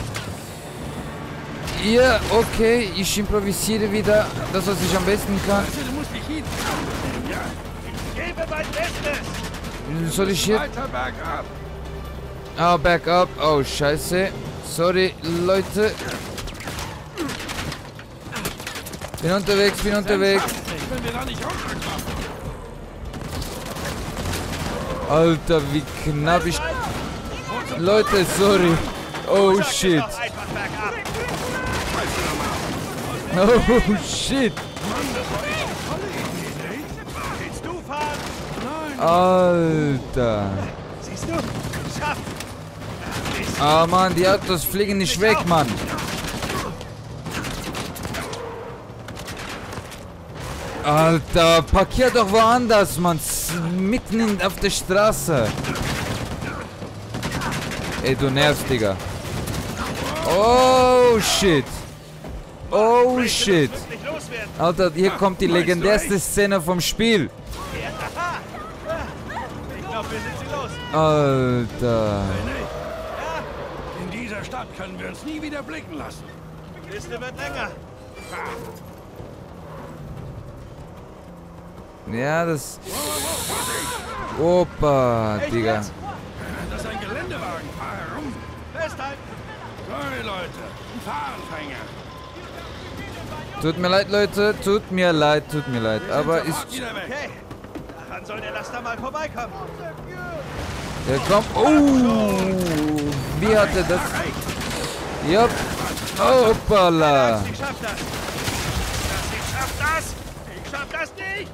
Ja, okay. Ich improvisiere wieder das, was ich am besten kann. Du musst dich hin. Ja, Ich gebe mein Bestes. Soll ich hier... weiter bergab. Ah, back up. Oh, scheiße. Sorry, Leute. Bin unterwegs, bin unterwegs. Wenn wir da nicht runterkommen. Alter, wie knapp ich... Leute, sorry. Oh, shit. Doch einfach bergab. Oh, shit. Willst du fahren? Alter. Siehst du? Schafft. Ah, Mann, die Autos fliegen nicht weg, Mann. Alter, parkier doch woanders, Mann. S- Mitten in, auf der Straße. Ey, du nervst, Digga. Oh, shit. Oh, shit. Nicht loswerden. Alter, hier kommt die legendärste Szene vom Spiel. Aha. Ich glaube, wir sind sie los. Alter. In dieser Stadt können wir uns nie wieder blicken lassen. Die Liste wird länger. Ja, das... Opa, Echt Digga. jetzt? Das ist ein Geländewagen. Fahr herum. Festhalten. Sorry, Leute. Ein Fahranfänger. Tut mir leid, Leute. Tut mir leid, tut mir leid. Aber ist... Sofort wieder weg. Okay. Daran soll der Laster mal vorbeikommen. Der kommt... Oh! Wie hat er das... Jupp. Hoppala. Ich schaff das. Ich schaff das. Ich schaff das nicht.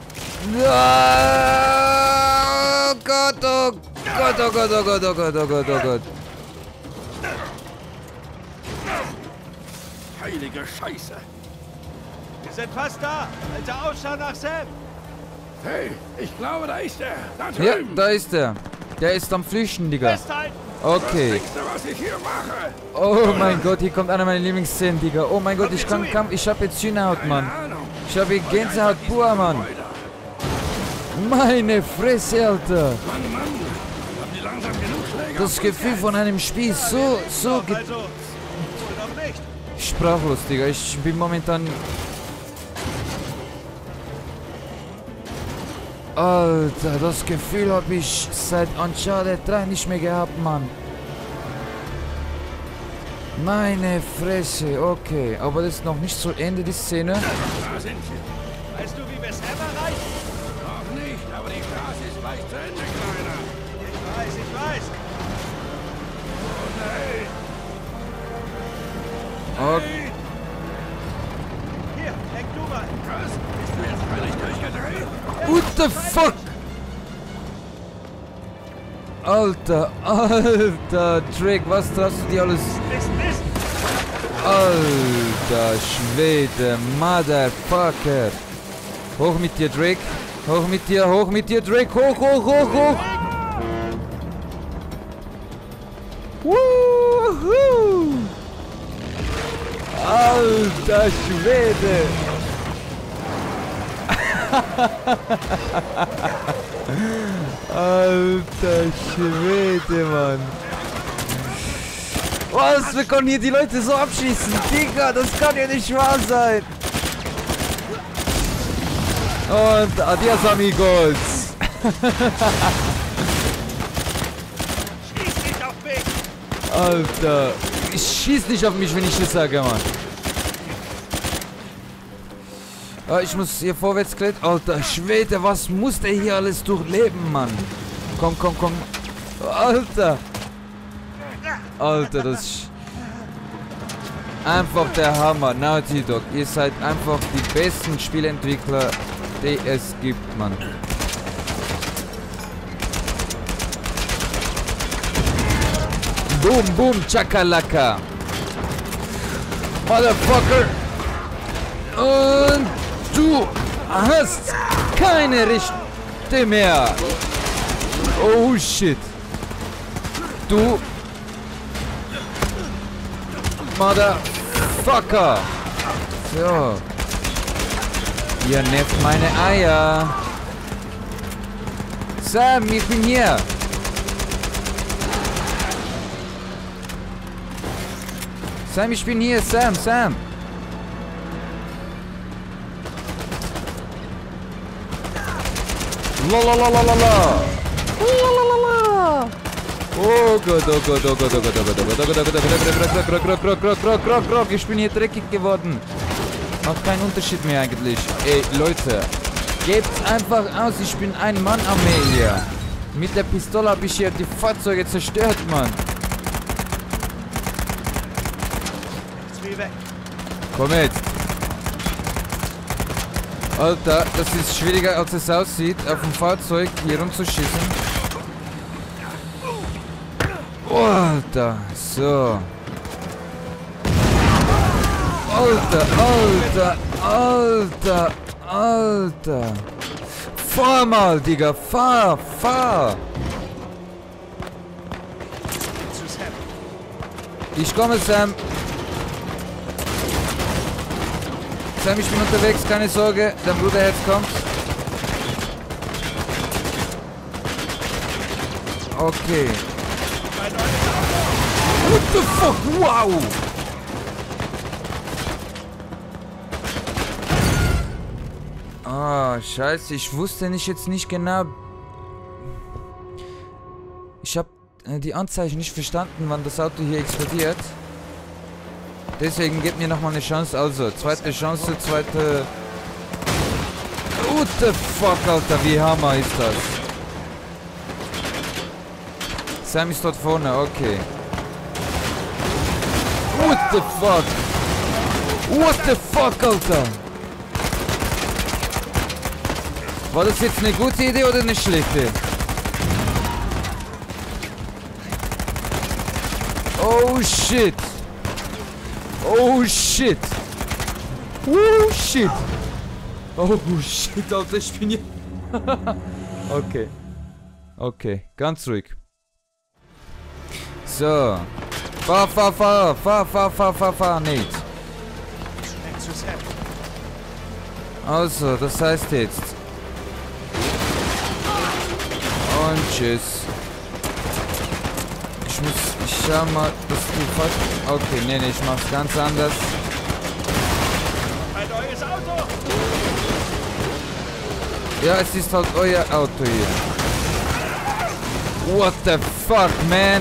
Ah, oh Gott, oh Gott, oh Gott, oh Gott, oh Gott, oh Gott, oh Gott. Heilige Scheiße. Wir sind fast da. Alter Ausschau nach Sam. Hey, ich glaube, da ist er. Da Ja, drüben. da ist er. Der ist am Flüchten, Digga. Festhalten. Okay. Denkst du, was ich hier mache? Oh mein Gott, hier kommt einer meiner Lieblingsszenen, Digga. Oh mein Gott, ich kann kaum... Ich hab jetzt Hühnerhaut, Mann. Ahnung. Ich hab hier Gänsehaut pur, Mann. Meine Fresse, Alter. Mann, Mann. Haben die langsam genug Schläge? Das Gefühl von einem Spiel so, so ge Also, wohl noch nicht. sprachlos, Digga. Ich bin momentan... Alter, das Gefühl habe ich seit Uncharted drei nicht mehr gehabt, Mann. Meine Fresse, okay. Aber das ist noch nicht zu Ende, die Szene. Da sind sie. Weißt du, wie wir Sam erreichen? Noch nicht, aber die Straße ist gleich zu Ende, Kleiner. Ich weiß, ich weiß. Okay. Hier, denk du mal. Was? Bist du jetzt völlig durchgedreht? What the fuck? Alter, alter, Drake, was hast du dir alles... Mist, Mist. Alter Schwede, Motherfucker. Hoch mit dir, Drake. Hoch mit dir, hoch mit dir, Drake. Hoch, hoch, hoch, hoch. Wuhu! Alter Schwede! Alter Schwede, Mann! Was? Wir können hier die Leute so abschießen! Digga, das kann ja nicht wahr sein! Und adios, amigos! Schieß nicht auf mich! Alter! Ich schieß nicht auf mich, wenn ich das sage, Mann! Ah, ich muss hier vorwärts klettern. Alter Schwede, was muss der hier alles durchleben, Mann? Komm, komm, komm. Alter! Alter, das ist einfach der Hammer. Naughty Dog, ihr seid einfach die besten Spielentwickler, die es gibt, Mann. Boom, boom, chakalaka. Motherfucker. Und du hast keine Rechte mehr. Oh shit. Du Motherfucker. So. Ihr nehmt meine Eier. Sam, ich bin hier. Sam, ich bin hier. Sam, Sam. Lalalala. Lalalala. Oh Gott, oh Gott, oh Gott, oh Gott, oh Gott, oh Gott, oh Gott, oh Gott, oh Gott, oh Gott, oh Gott, ich bin hier dreckig geworden. Macht keinen Unterschied mehr eigentlich. Ey, Leute, gebt's einfach aus, ich bin ein Mann-Armee hier. Mit der Pistole habe ich hier die Fahrzeuge zerstört, Mann. Komm jetzt. Alter, das ist schwieriger als es aussieht, auf dem Fahrzeug hier rumzuschießen. Oh, Alter, so. Alter, Alter, Alter, Alter. Fahr mal, Digga, fahr, fahr. Ich komme, Sam. Sam, ich bin unterwegs, keine Sorge. Dein Bruderherz kommt. Okay. What the fuck? Wow! Ah, scheiße. Ich wusste nicht jetzt nicht genau. Ich habe äh, die Anzeichen nicht verstanden, wann das Auto hier explodiert. Deswegen gebt mir nochmal eine Chance. Also, zweite Chance, zweite... What the fuck, Alter, wie hammer ist das? Sam ist dort vorne, okay. What the fuck? What the fuck, Alter? War das jetzt eine gute Idee oder eine schlechte? Oh shit. Oh shit. Oh shit. Oh shit, Alter, ich bin hier. Okay. Okay, ganz ruhig. So. Fahr, fahr, fahr, fahr, fahr, fahr, fahr, fahr, nicht. Also, das heißt jetzt. Und tschüss. Ich muss, ich schau mal, dass du fast... Okay, nee, nee, ich mach's ganz anders. Ein neues Auto! Ja, es ist halt euer Auto hier. What the fuck, man?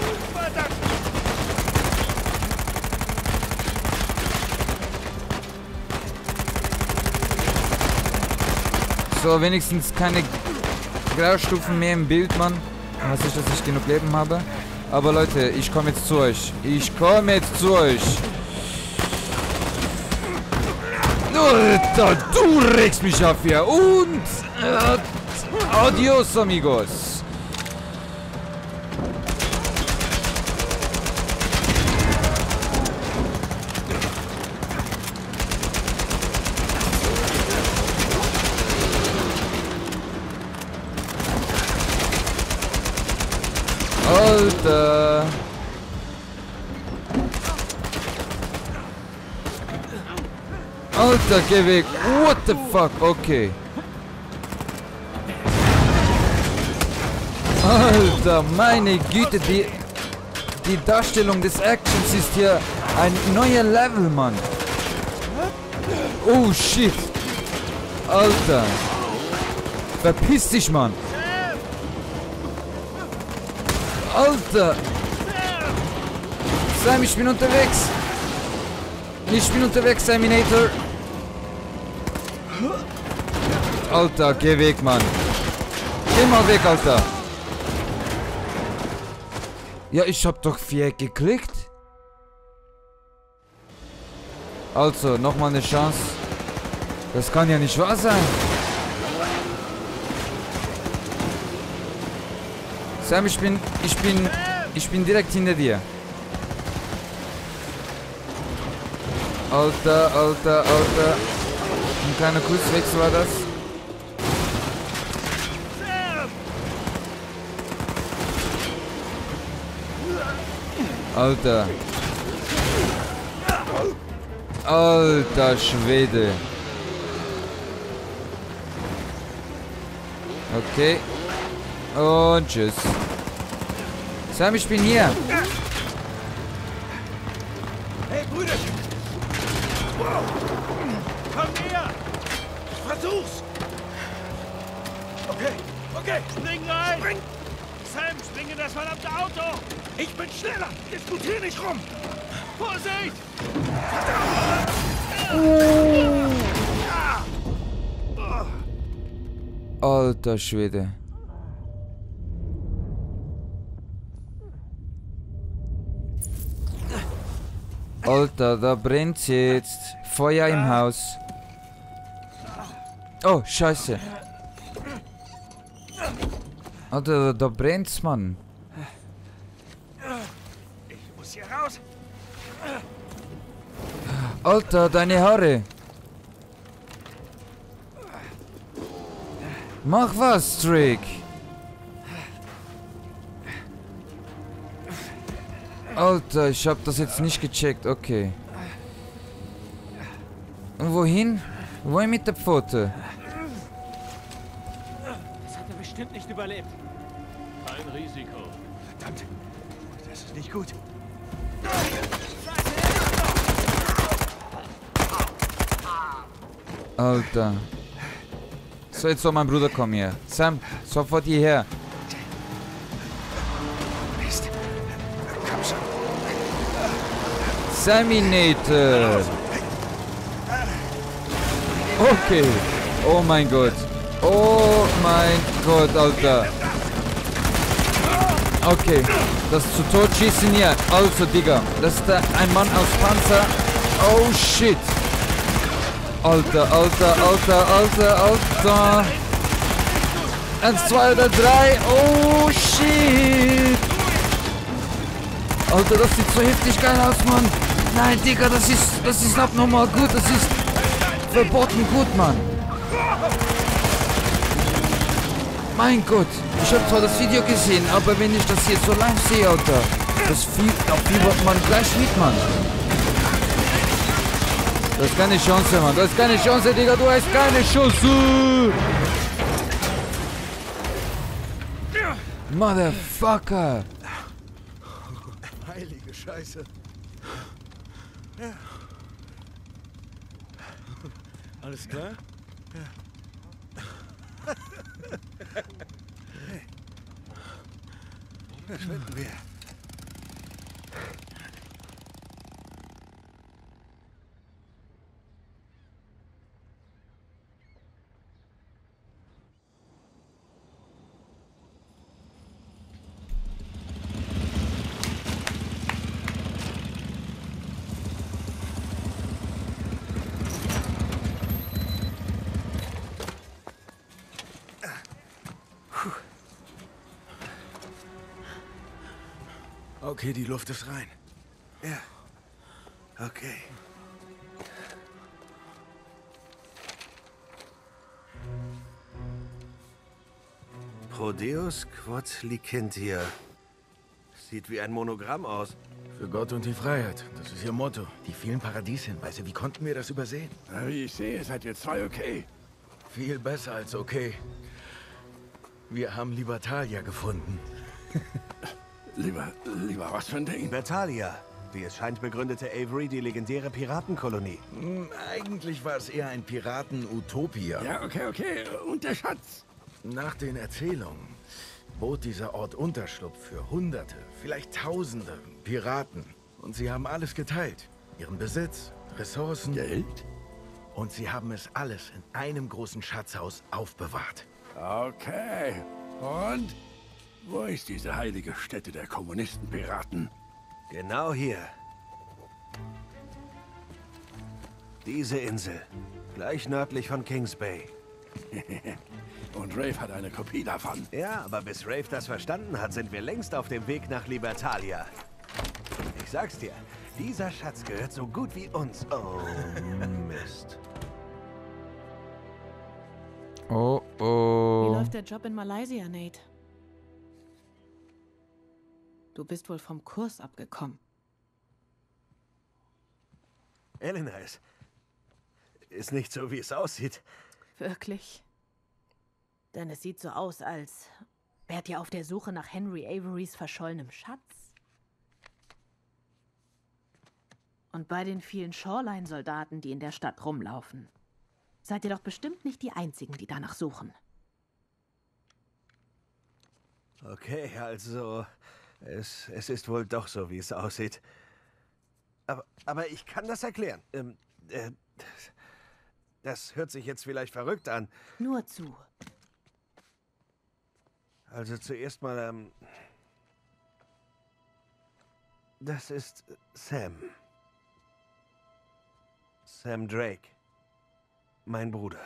So, wenigstens keine Graustufen mehr im Bild, Mann. Weiß ich, dass ich genug Leben habe. Aber Leute, ich komme jetzt zu euch. Ich komme jetzt zu euch. Alter, du regst mich auf hier. Und... Äh, adios, amigos. Alter. Alter, geh weg. What the fuck? Okay. Alter, meine Güte, die, die Darstellung des Actions ist hier ein neuer Level, Mann. Oh, shit. Alter. Verpiss dich, Mann. Alter. Sam, ich bin unterwegs. Ich bin unterwegs, Saminator. Alter, geh weg, Mann. Geh mal weg, Alter. Ja, ich hab doch vier geklickt. Also, nochmal eine Chance. Das kann ja nicht wahr sein. Sam, ich bin, ich bin, ich bin direkt hinter dir. Alter, alter, alter. Ein kleiner Kurzwechsel war das. Alter. Alter Schwede. Okay. Und tschüss. Sam, ich bin hier. Hey, Brüderchen! Wow. Komm her! Ich versuch's! Okay, okay. Spring rein! Spring! Sam, spring in das verdammte Auto! Ich bin schneller! Diskutier nicht rum! Vorsicht! Alter Schwede. Alter, da brennt's jetzt. Feuer im Haus. Oh, scheiße. Alter, da brennt's, Mann. Ich muss hier raus! Alter, deine Haare. Mach was, Drake. Alter, ich hab das jetzt nicht gecheckt. Okay. Und wohin? Wohin mit der Pfote? Das hat er bestimmt nicht überlebt. Kein Risiko. Verdammt! Das ist nicht gut. Alter. So, jetzt soll mein Bruder kommen hier. Sam, sofort hierher. Mist. Komm schon. Saminator. Okay. Oh mein Gott. Oh mein Gott, Alter. Okay. Das zu Totschießen hier. Also, Digga. Das ist der, ein Mann aus Panzer. Oh, shit. Alter, alter, alter, alter, alter. Eins, zwei oder drei. Oh, shit. Alter, das sieht so heftig geil aus, Mann. Nein, Digga, das ist, das ist abnormal gut. Das ist verboten gut, Mann. Mein Gott. Ich habe zwar das Video gesehen, aber wenn ich das hier so live sehe, Alter, das viel, da fiebert man gleich mit, Mann. Das ist keine Chance, Mann. Das ist keine Chance, Digga. Du hast keine Chance. Motherfucker. Heilige Scheiße. Ja. Alles klar? Ja. Hey. Verschwinden wir. Okay, die Luft ist rein. Ja. Okay. Prodeus quod licentia. Sieht wie ein Monogramm aus. Für Gott und die Freiheit. Das ist ihr Motto. Die vielen Paradieshinweise. Wie konnten wir das übersehen? Na, wie ich sehe, seid ihr zwei okay. Viel besser als okay. Wir haben Libertalia gefunden. Lieber, lieber was für ein Ding? Libertalia. Wie es scheint, begründete Avery die legendäre Piratenkolonie. Hm, eigentlich war es eher ein Piraten-Utopia. Ja, okay, okay. Und der Schatz? Nach den Erzählungen bot dieser Ort Unterschlupf für Hunderte, vielleicht Tausende Piraten. Und sie haben alles geteilt. Ihren Besitz, Ressourcen. Geld? Und sie haben es alles in einem großen Schatzhaus aufbewahrt. Okay. Und? Wo ist diese heilige Stätte der Kommunisten-Piraten? Genau hier. Diese Insel. Gleich nördlich von Kings Bay. Und Rafe hat eine Kopie davon. Ja, aber bis Rafe das verstanden hat, sind wir längst auf dem Weg nach Libertalia. Ich sag's dir, dieser Schatz gehört so gut wie uns. Oh, Mist. Oh, Wie oh. läuft der Job in Malaysia, Nate? Du bist wohl vom Kurs abgekommen. Elena, es ist nicht so, wie es aussieht. Wirklich? Denn es sieht so aus, als wärt ihr auf der Suche nach Henry Averys verschollenem Schatz. Und bei den vielen Shoreline-Soldaten, die in der Stadt rumlaufen, seid ihr doch bestimmt nicht die Einzigen, die danach suchen. Okay, also es, es ist wohl doch so, wie es aussieht. Aber, aber ich kann das erklären. Ähm, äh, das hört sich jetzt vielleicht verrückt an. Nur zu. Also zuerst mal, ähm, das ist Sam. Sam Drake. Mein Bruder.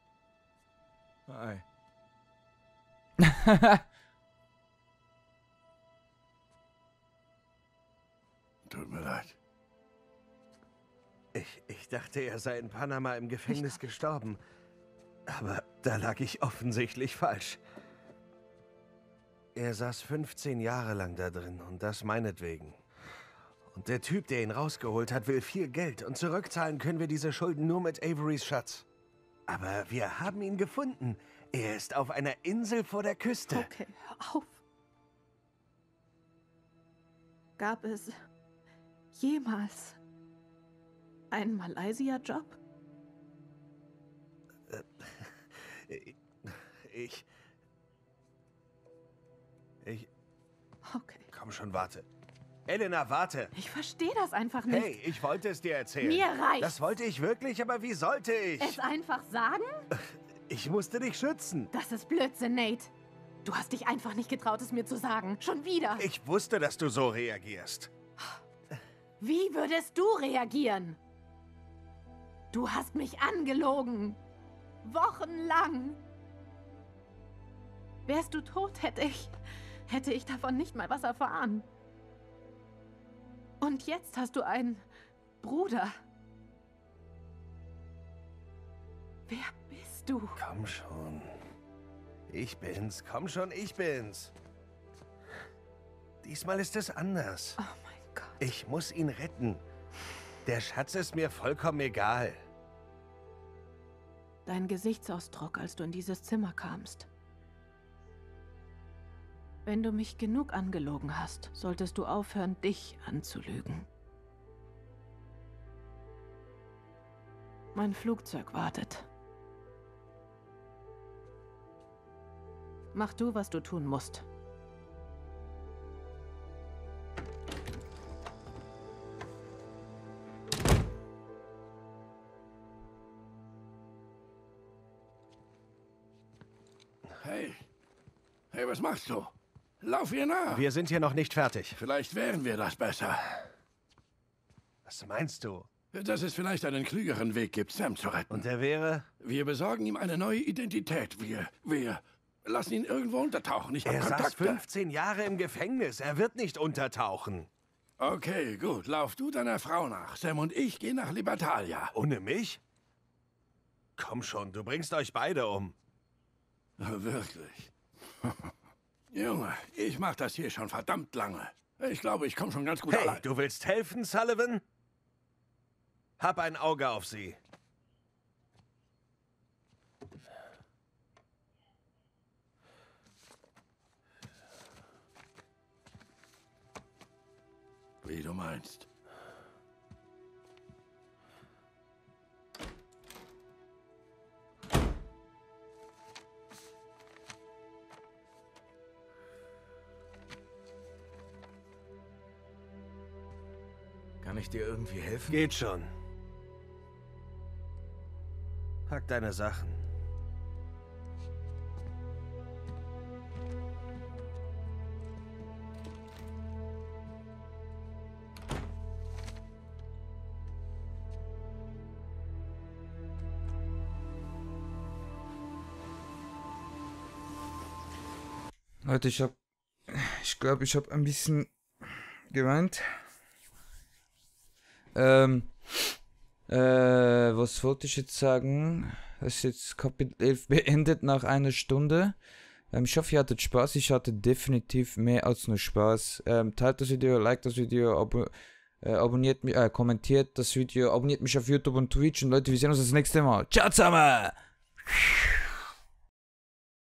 Hi. Tut mir leid. Ich, ich dachte, er sei in Panama im Gefängnis gestorben. Aber da lag ich offensichtlich falsch. Er saß fünfzehn Jahre lang da drin und das meinetwegen. Und der Typ, der ihn rausgeholt hat, will viel Geld und zurückzahlen können wir diese Schulden nur mit Averys Schatz. Aber wir haben ihn gefunden. Er ist auf einer Insel vor der Küste. Okay, hör auf. Gab es jemals einen Malaysia-Job? Ich... Ich... Okay. Komm schon, warte. Elena, warte. Ich verstehe das einfach nicht. Hey, ich wollte es dir erzählen. Mir reicht's. Das wollte ich wirklich, aber wie sollte ich? Es einfach sagen? Ich musste dich schützen. Das ist Blödsinn, Nate. Du hast dich einfach nicht getraut, es mir zu sagen. Schon wieder. Ich wusste, dass du so reagierst. Wie würdest du reagieren? Du hast mich angelogen. Wochenlang. Wärst du tot, hätte ich... hätte ich davon nicht mal was erfahren. Und jetzt hast du einen Bruder. Wer bist du? Komm schon. Ich bin's. Komm schon, ich bin's. Diesmal ist es anders. Oh mein Gott. Ich muss ihn retten. Der Schatz ist mir vollkommen egal. Dein Gesichtsausdruck, als du in dieses Zimmer kamst. Wenn du mich genug angelogen hast, solltest du aufhören, dich anzulügen. Mein Flugzeug wartet. Mach du, was du tun musst. Hey. Hey, was machst du? Lauf ihr nach. Wir sind hier noch nicht fertig. Vielleicht wären wir das besser. Was meinst du? Dass es vielleicht einen klügeren Weg gibt, Sam zu retten. Und der wäre? Wir besorgen ihm eine neue Identität. Wir, wir lassen ihn irgendwo untertauchen. Ich hab Er saß Kontakte. fünfzehn Jahre im Gefängnis. Er wird nicht untertauchen. Okay, gut. Lauf du deiner Frau nach. Sam und ich gehen nach Libertalia. Ohne mich? Komm schon, du bringst euch beide um. Wirklich? Junge, ich mach das hier schon verdammt lange. Ich glaube, ich komme schon ganz gut Hey, allein. du willst helfen, Sullivan? Hab ein Auge auf sie. Wie du meinst. Kann ich dir irgendwie helfen? Geht schon. Pack deine Sachen. Leute, ich hab... Ich glaube, ich hab ein bisschen geweint. Ähm... Äh, was wollte ich jetzt sagen? Das ist jetzt Kapitel elf beendet nach einer Stunde. Ähm, ich hoffe, ihr hattet Spaß. Ich hatte definitiv mehr als nur Spaß. Ähm, teilt das Video, liked das Video, abo äh, abonniert mich, äh, kommentiert das Video, abonniert mich auf YouTube und Twitch. Und Leute, wir sehen uns das nächste Mal. Ciao zusammen!